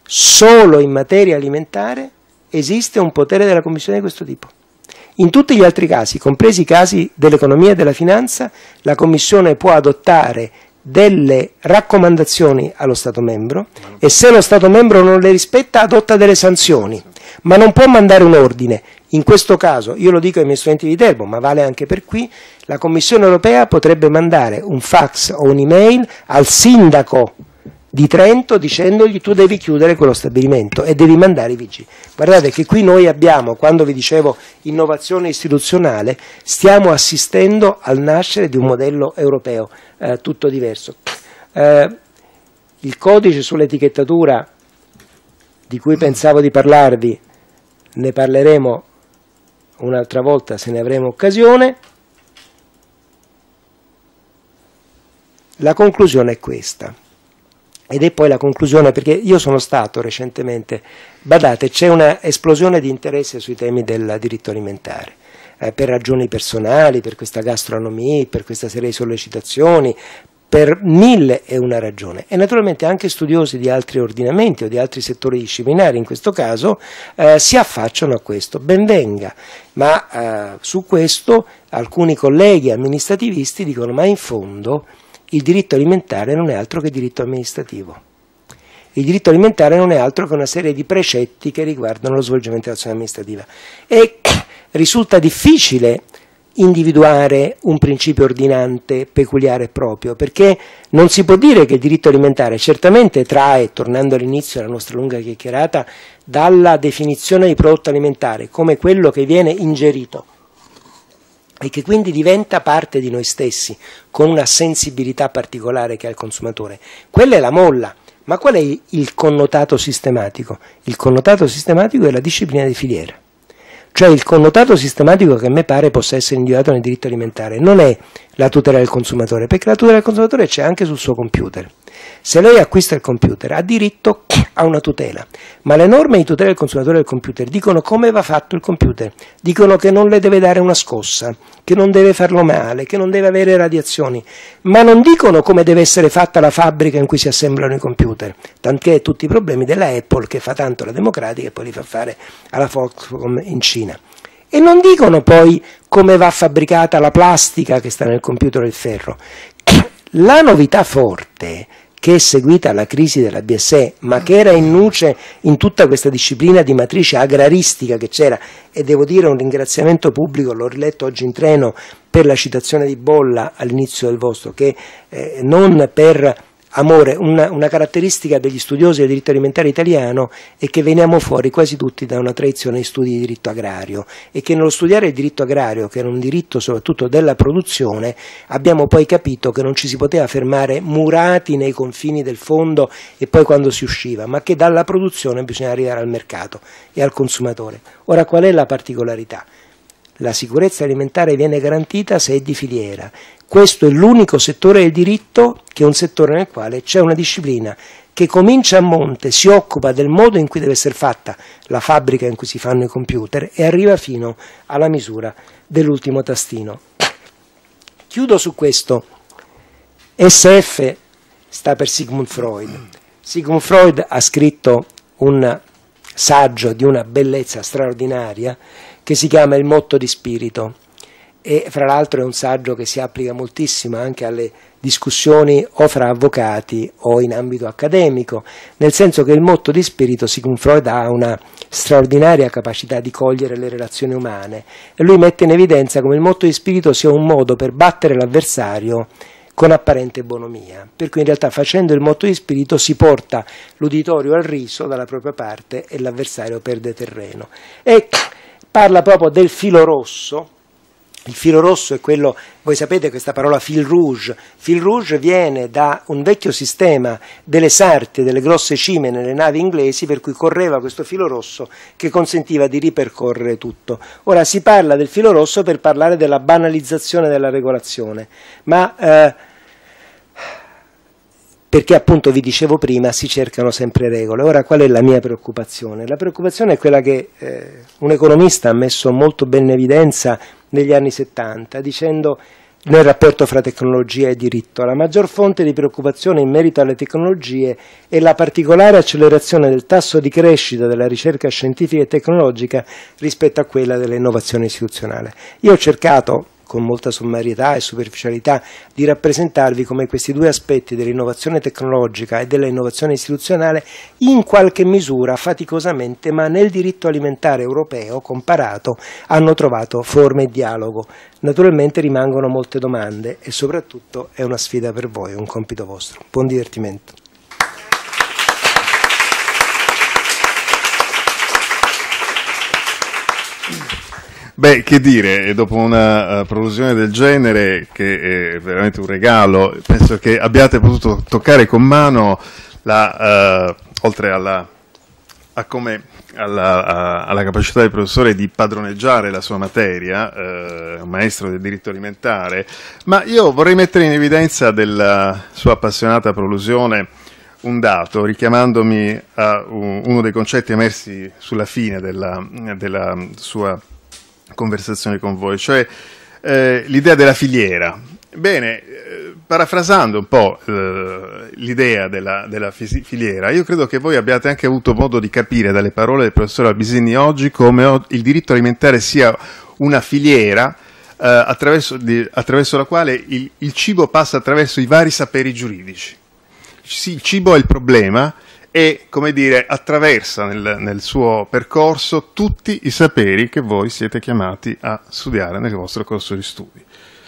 solo in materia alimentare esiste un potere della Commissione di questo tipo. In tutti gli altri casi, compresi i casi dell'economia e della finanza, la Commissione può adottare delle raccomandazioni allo Stato membro e se lo Stato membro non le rispetta adotta delle sanzioni, ma non può mandare un ordine. In questo caso, io lo dico ai miei studenti di Viterbo, ma vale anche per qui, la Commissione europea potrebbe mandare un fax o un'email al sindaco di Trento dicendogli tu devi chiudere quello stabilimento e devi mandare i vigili. Guardate che qui noi abbiamo, quando vi dicevo innovazione istituzionale, stiamo assistendo al nascere di un modello europeo eh, tutto diverso. Eh, il codice sull'etichettatura di cui pensavo di parlarvi, ne parleremo un'altra volta se ne avremo occasione. La conclusione è questa, ed è poi la conclusione, perché io sono stato recentemente, badate, c'è una esplosione di interesse sui temi del diritto alimentare, eh, per ragioni personali, per questa gastronomia, per questa serie di sollecitazioni, per mille e una ragione, e naturalmente anche studiosi di altri ordinamenti o di altri settori disciplinari in questo caso eh, si affacciano a questo. Ben venga, ma eh, su questo alcuni colleghi amministrativisti dicono: ma in fondo il diritto alimentare non è altro che diritto amministrativo. Il diritto alimentare non è altro che una serie di precetti che riguardano lo svolgimento dell'azione amministrativa, e risulta difficile individuare un principio ordinante peculiare e proprio, perché non si può dire che il diritto alimentare certamente trae, tornando all'inizio della nostra lunga chiacchierata, dalla definizione di prodotto alimentare come quello che viene ingerito e che quindi diventa parte di noi stessi, con una sensibilità particolare che ha il consumatore. Quella è la molla, ma qual è il connotato sistematico? Il connotato sistematico è la disciplina di filiera. Cioè il connotato sistematico che a me pare possa essere individuato nel diritto alimentare non è la tutela del consumatore, perché la tutela del consumatore c'è anche sul suo computer. Se lei acquista il computer ha diritto a una tutela, ma le norme di tutela del consumatore del computer dicono come va fatto il computer, dicono che non le deve dare una scossa, che non deve farlo male, che non deve avere radiazioni, ma non dicono come deve essere fatta la fabbrica in cui si assemblano i computer, tantché tutti i problemi della Apple, che fa tanto la democratica e poi li fa fare alla Foxconn in Cina. E non dicono poi come va fabbricata la plastica che sta nel computer o il ferro. La novità forte che è seguita alla crisi della B S E, ma che era in nuce in tutta questa disciplina di matrice agraristica che c'era, e devo dire un ringraziamento pubblico, l'ho riletto oggi in treno, per la citazione di Bolla all'inizio del vostro, che eh, non per amore, una, una caratteristica degli studiosi del diritto alimentare italiano è che veniamo fuori quasi tutti da una tradizione di studi di diritto agrario, e che nello studiare il diritto agrario, che era un diritto soprattutto della produzione, abbiamo poi capito che non ci si poteva fermare murati nei confini del fondo e poi quando si usciva, ma che dalla produzione bisogna arrivare al mercato e al consumatore. Ora, qual è la particolarità? La sicurezza alimentare viene garantita se è di filiera. Questo è l'unico settore del diritto che è un settore nel quale c'è una disciplina che comincia a monte, si occupa del modo in cui deve essere fatta la fabbrica in cui si fanno i computer e arriva fino alla misura dell'ultimo tastino. Chiudo su questo. S F sta per Sigmund Freud. Sigmund Freud ha scritto un saggio di una bellezza straordinaria che si chiama Il motto di spirito, e fra l'altro è un saggio che si applica moltissimo anche alle discussioni o fra avvocati o in ambito accademico, nel senso che il motto di spirito, Sigmund Freud ha una straordinaria capacità di cogliere le relazioni umane, e lui mette in evidenza come il motto di spirito sia un modo per battere l'avversario con apparente bonomia, per cui in realtà facendo il motto di spirito si porta l'uditorio al riso dalla propria parte e l'avversario perde terreno. E parla proprio del filo rosso. Il filo rosso è quello, voi sapete questa parola fil rouge, fil rouge viene da un vecchio sistema delle sarti, delle grosse cime nelle navi inglesi, per cui correva questo filo rosso che consentiva di ripercorrere tutto. Ora si parla del filo rosso per parlare della banalizzazione della regolazione, ma eh, perché appunto vi dicevo prima si cercano sempre regole. Ora qual è la mia preoccupazione? La preoccupazione è quella che eh, un economista ha messo molto bene in evidenza negli anni settanta, dicendo nel rapporto fra tecnologia e diritto: la maggior fonte di preoccupazione in merito alle tecnologie è la particolare accelerazione del tasso di crescita della ricerca scientifica e tecnologica rispetto a quella dell'innovazione istituzionale. Io ho cercato con molta sommarietà e superficialità di rappresentarvi come questi due aspetti dell'innovazione tecnologica e dell'innovazione istituzionale in qualche misura, faticosamente, ma nel diritto alimentare europeo comparato, hanno trovato forme di dialogo. Naturalmente rimangono molte domande e soprattutto è una sfida per voi, un compito vostro. Buon divertimento. Beh, che dire, dopo una uh, prolusione del genere, che è veramente un regalo, penso che abbiate potuto toccare con mano, la, uh, oltre alla, a come uh, alla, a, alla capacità del professore di padroneggiare la sua materia, eh, un maestro del diritto alimentare, ma io vorrei mettere in evidenza della sua appassionata prolusione un dato, richiamandomi a un, uno dei concetti emersi sulla fine della, della sua conversazione con voi, cioè eh, l'idea della filiera. Bene, eh, parafrasando un po' eh, l'idea della, della filiera, io credo che voi abbiate anche avuto modo di capire dalle parole del professor Albisini oggi come o- il diritto alimentare sia una filiera eh, attraverso, di, attraverso la quale il, il cibo passa attraverso i vari saperi giuridici. Sì, il cibo è il problema e, come dire, attraversa nel, nel suo percorso tutti i saperi che voi siete chiamati a studiare nel vostro corso di studi.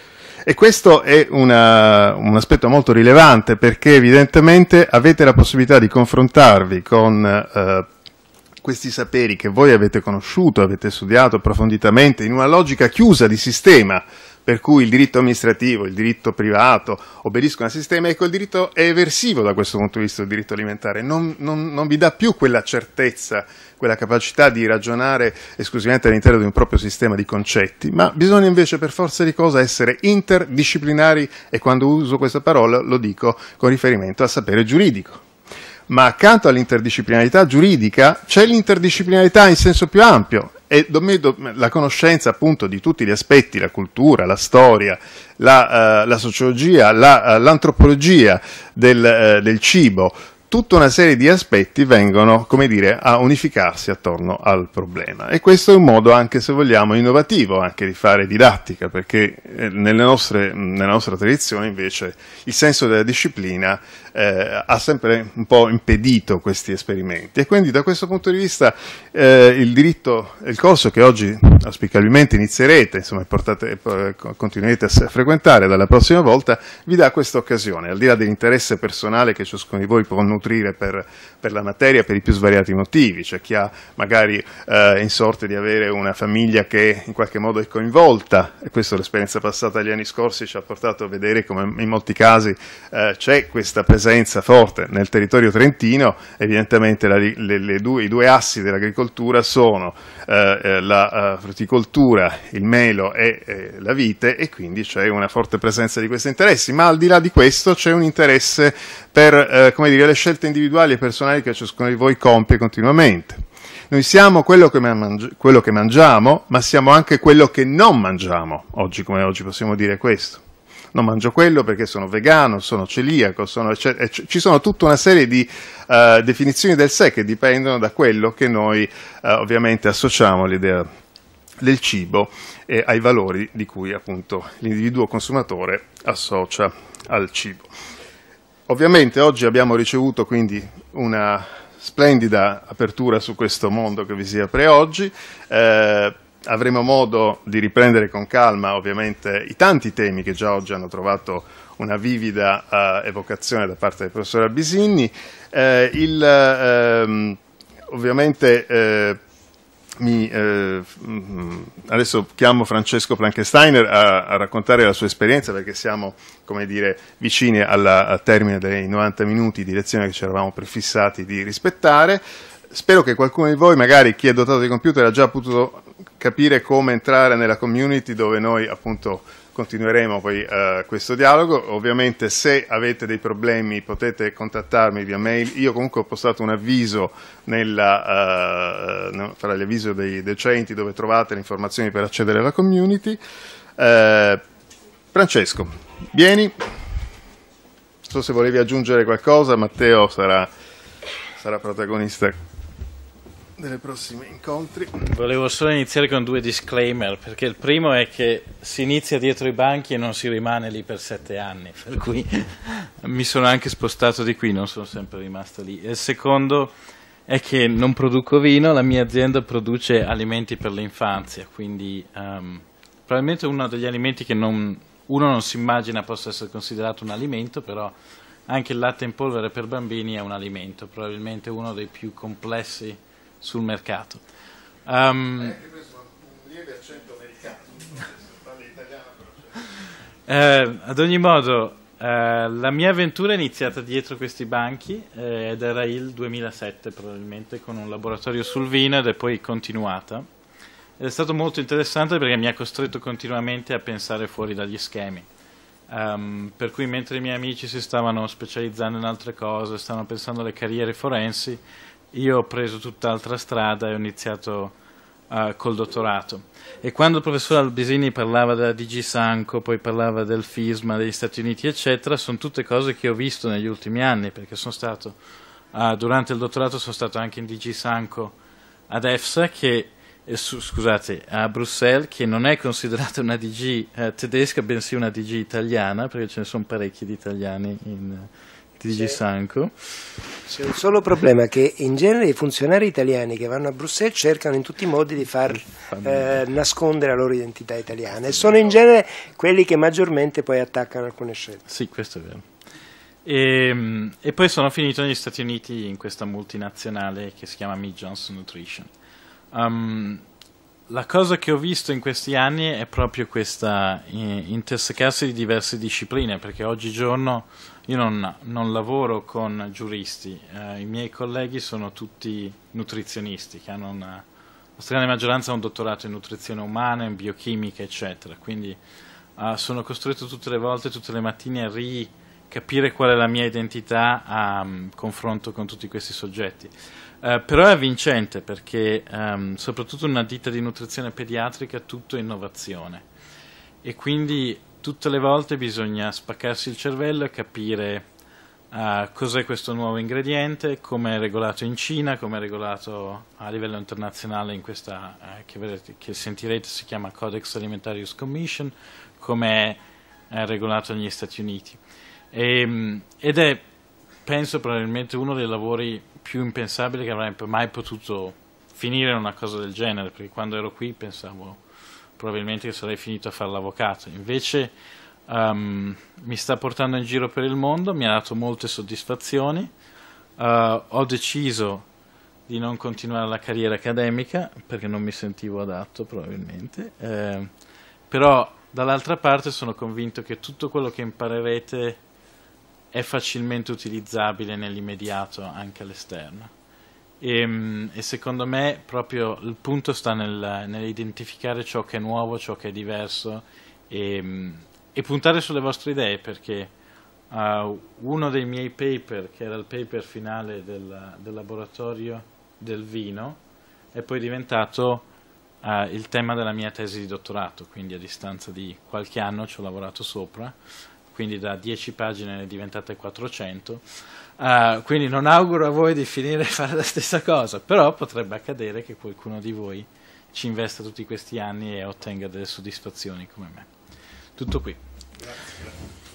E questo è una, un aspetto molto rilevante, perché evidentemente avete la possibilità di confrontarvi con eh, questi saperi che voi avete conosciuto, avete studiato approfonditamente in una logica chiusa di sistema, per cui il diritto amministrativo, il diritto privato obbediscono al sistema. Ecco, il diritto è eversivo da questo punto di vista, il diritto alimentare, non, non, non vi dà più quella certezza, quella capacità di ragionare esclusivamente all'interno di un proprio sistema di concetti, ma bisogna invece per forza di cosa essere interdisciplinari, e quando uso questa parola lo dico con riferimento al sapere giuridico. Ma accanto all'interdisciplinarità giuridica c'è l'interdisciplinarità in senso più ampio, e la conoscenza appunto di tutti gli aspetti, la cultura, la storia, la, uh, la sociologia, la, uh, l'antropologia del, uh, del cibo, tutta una serie di aspetti vengono, come dire, a unificarsi attorno al problema. E questo è un modo anche, se vogliamo, innovativo anche di fare didattica, perché nelle nostre, nella nostra tradizione invece il senso della disciplina eh, ha sempre un po' impedito questi esperimenti. E quindi da questo punto di vista eh, il diritto, il corso che oggi auspicabilmente inizierete, insomma portate, continuerete a frequentare dalla prossima volta, vi dà questa occasione, al di là dell'interesse personale che ciascuno di voi può nutrire per, per la materia per i più svariati motivi. C'è chi ha magari eh, in sorte di avere una famiglia che in qualche modo è coinvolta, e questo l'esperienza passata agli anni scorsi ci ha portato a vedere come in molti casi eh, c'è questa presenza forte nel territorio trentino. Evidentemente la, le, le due, i due assi dell'agricoltura sono eh, la uh, frutticoltura, il melo e eh, la vite, e quindi c'è una forte presenza di questi interessi, ma al di là di questo c'è un interesse per eh, come dire, le scelte individuali e personali che ciascuno di voi compie continuamente. Noi siamo quello che, mangi- quello che mangiamo, ma siamo anche quello che non mangiamo, oggi come oggi possiamo dire questo. Non mangio quello perché sono vegano, sono celiaco, sono, ci sono tutta una serie di uh, definizioni del sé che dipendono da quello che noi uh, ovviamente associamo all'idea del cibo e ai valori di cui appunto l'individuo consumatore associa al cibo. Ovviamente oggi abbiamo ricevuto quindi una splendida apertura su questo mondo che vi si apre oggi. Eh, avremo modo di riprendere con calma ovviamente i tanti temi che già oggi hanno trovato una vivida uh, evocazione da parte del professor Albisini. Eh, il, ehm, ovviamente eh, mi, eh, adesso chiamo Francesco Plankensteiner a, a raccontare la sua esperienza, perché siamo, come dire, vicini alla, al termine dei novanta minuti di lezione che ci eravamo prefissati di rispettare. Spero che qualcuno di voi, magari chi è dotato di computer, ha già potuto capire come entrare nella community dove noi appunto continueremo poi uh, questo dialogo. Ovviamente se avete dei problemi potete contattarmi via mail. Io comunque ho postato un avviso nella, uh, no, fra gli avvisi dei docenti dove trovate le informazioni per accedere alla community. Uh, Francesco, vieni. Non so se volevi aggiungere qualcosa, Matteo sarà, sarà protagonista dei prossimi incontri. Volevo solo iniziare con due disclaimer, perché il primo è che si inizia dietro i banchi e non si rimane lì per sette anni, per cui mi sono anche spostato di qui, non sono sempre rimasto lì. E il secondo è che non produco vino, la mia azienda produce alimenti per l'infanzia, quindi um, probabilmente uno degli alimenti che non, uno non si immagina possa essere considerato un alimento, però anche il latte in polvere per bambini è un alimento, probabilmente uno dei più complessi sul mercato. Um, eh, questo è un lieve accento americano, parli italiano, però. Eh, ad ogni modo, la mia avventura è iniziata dietro questi banchi eh, ed era il duemilasette probabilmente, con un laboratorio sul vino, ed è poi continuata. Ed è stato molto interessante perché mi ha costretto continuamente a pensare fuori dagli schemi. Um, per cui mentre i miei amici si stavano specializzando in altre cose, stavano pensando alle carriere forensi, io ho preso tutt'altra strada e ho iniziato uh, col dottorato. E quando il professor Albisini parlava della D G Sanco, poi parlava del FISMA degli Stati Uniti, eccetera, sono tutte cose che ho visto negli ultimi anni, perché sono stato, uh, durante il dottorato sono stato anche in D G Sanco ad EFSA, che Eh, su, scusate, a Bruxelles, che non è considerata una D G eh, tedesca, bensì una D G italiana, perché ce ne sono parecchi di italiani in uh, D G Sanco. C'è un solo problema, che in genere i funzionari italiani che vanno a Bruxelles cercano in tutti i modi di far eh, nascondere la loro identità italiana, e sono in genere quelli che maggiormente poi attaccano alcune scelte. Sì, questo è vero. E, e poi sono finito negli Stati Uniti in questa multinazionale che si chiama Mead Johnson Nutrition. Um, la cosa che ho visto in questi anni è proprio questa eh, intersecarsi di diverse discipline, perché oggigiorno io non, non lavoro con giuristi, eh, i miei colleghi sono tutti nutrizionisti, che hanno una, la stragrande maggioranza ha un dottorato in nutrizione umana, in biochimica, eccetera, quindi uh, sono costretto tutte le volte, tutte le mattine a ricapire qual è la mia identità a um, confronto con tutti questi soggetti. Uh, però è avvincente, perché um, soprattutto in una ditta di nutrizione pediatrica tutto è innovazione, e quindi tutte le volte bisogna spaccarsi il cervello e capire uh, cos'è questo nuovo ingrediente, come è regolato in Cina, come è regolato a livello internazionale in questa uh, che, vedete, che sentirete si chiama Codex Alimentarius Commission, come è uh, regolato negli Stati Uniti. E, um, ed è, penso, probabilmente uno dei lavori più impensabile che avrei mai potuto finire in una cosa del genere, perché quando ero qui pensavo probabilmente che sarei finito a fare l'avvocato. Invece um, mi sta portando in giro per il mondo, mi ha dato molte soddisfazioni, uh, ho deciso di non continuare la carriera accademica perché non mi sentivo adatto probabilmente, eh, però dall'altra parte sono convinto che tutto quello che imparerete è facilmente utilizzabile nell'immediato anche all'esterno, e, e secondo me proprio il punto sta nel, nell'identificare ciò che è nuovo, ciò che è diverso, e, e puntare sulle vostre idee, perché uh, uno dei miei paper, che era il paper finale del, del laboratorio del vino, è poi diventato uh, il tema della mia tesi di dottorato, quindi a distanza di qualche anno ci ho lavorato sopra, quindi da dieci pagine ne è diventate quattrocento, uh, quindi non auguro a voi di finire a fare la stessa cosa, però potrebbe accadere che qualcuno di voi ci investa tutti questi anni e ottenga delle soddisfazioni come me. Tutto qui. Grazie.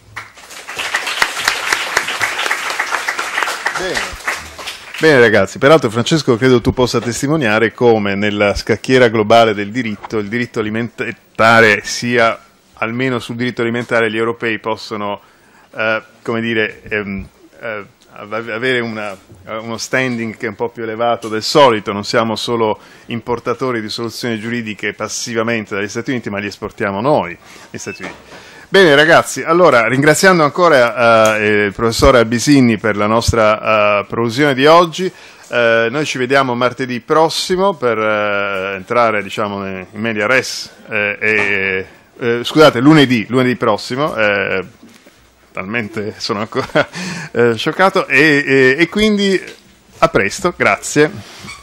Bene. Bene ragazzi, peraltro Francesco credo tu possa testimoniare come nella scacchiera globale del diritto, il diritto alimentare sia, almeno sul diritto alimentare, gli europei possono, eh, come dire, ehm, eh, avere una, uno standing che è un po' più elevato del solito. Non siamo solo importatori di soluzioni giuridiche passivamente dagli Stati Uniti, ma li esportiamo noi, negli Stati Uniti. Bene ragazzi, allora ringraziando ancora uh, il professore Albisini per la nostra uh, prolusione di oggi, uh, noi ci vediamo martedì prossimo per uh, entrare, diciamo, in media res eh, e Eh, scusate, lunedì, lunedì prossimo, eh, talmente sono ancora eh, scioccato, e, e, e quindi a presto, grazie.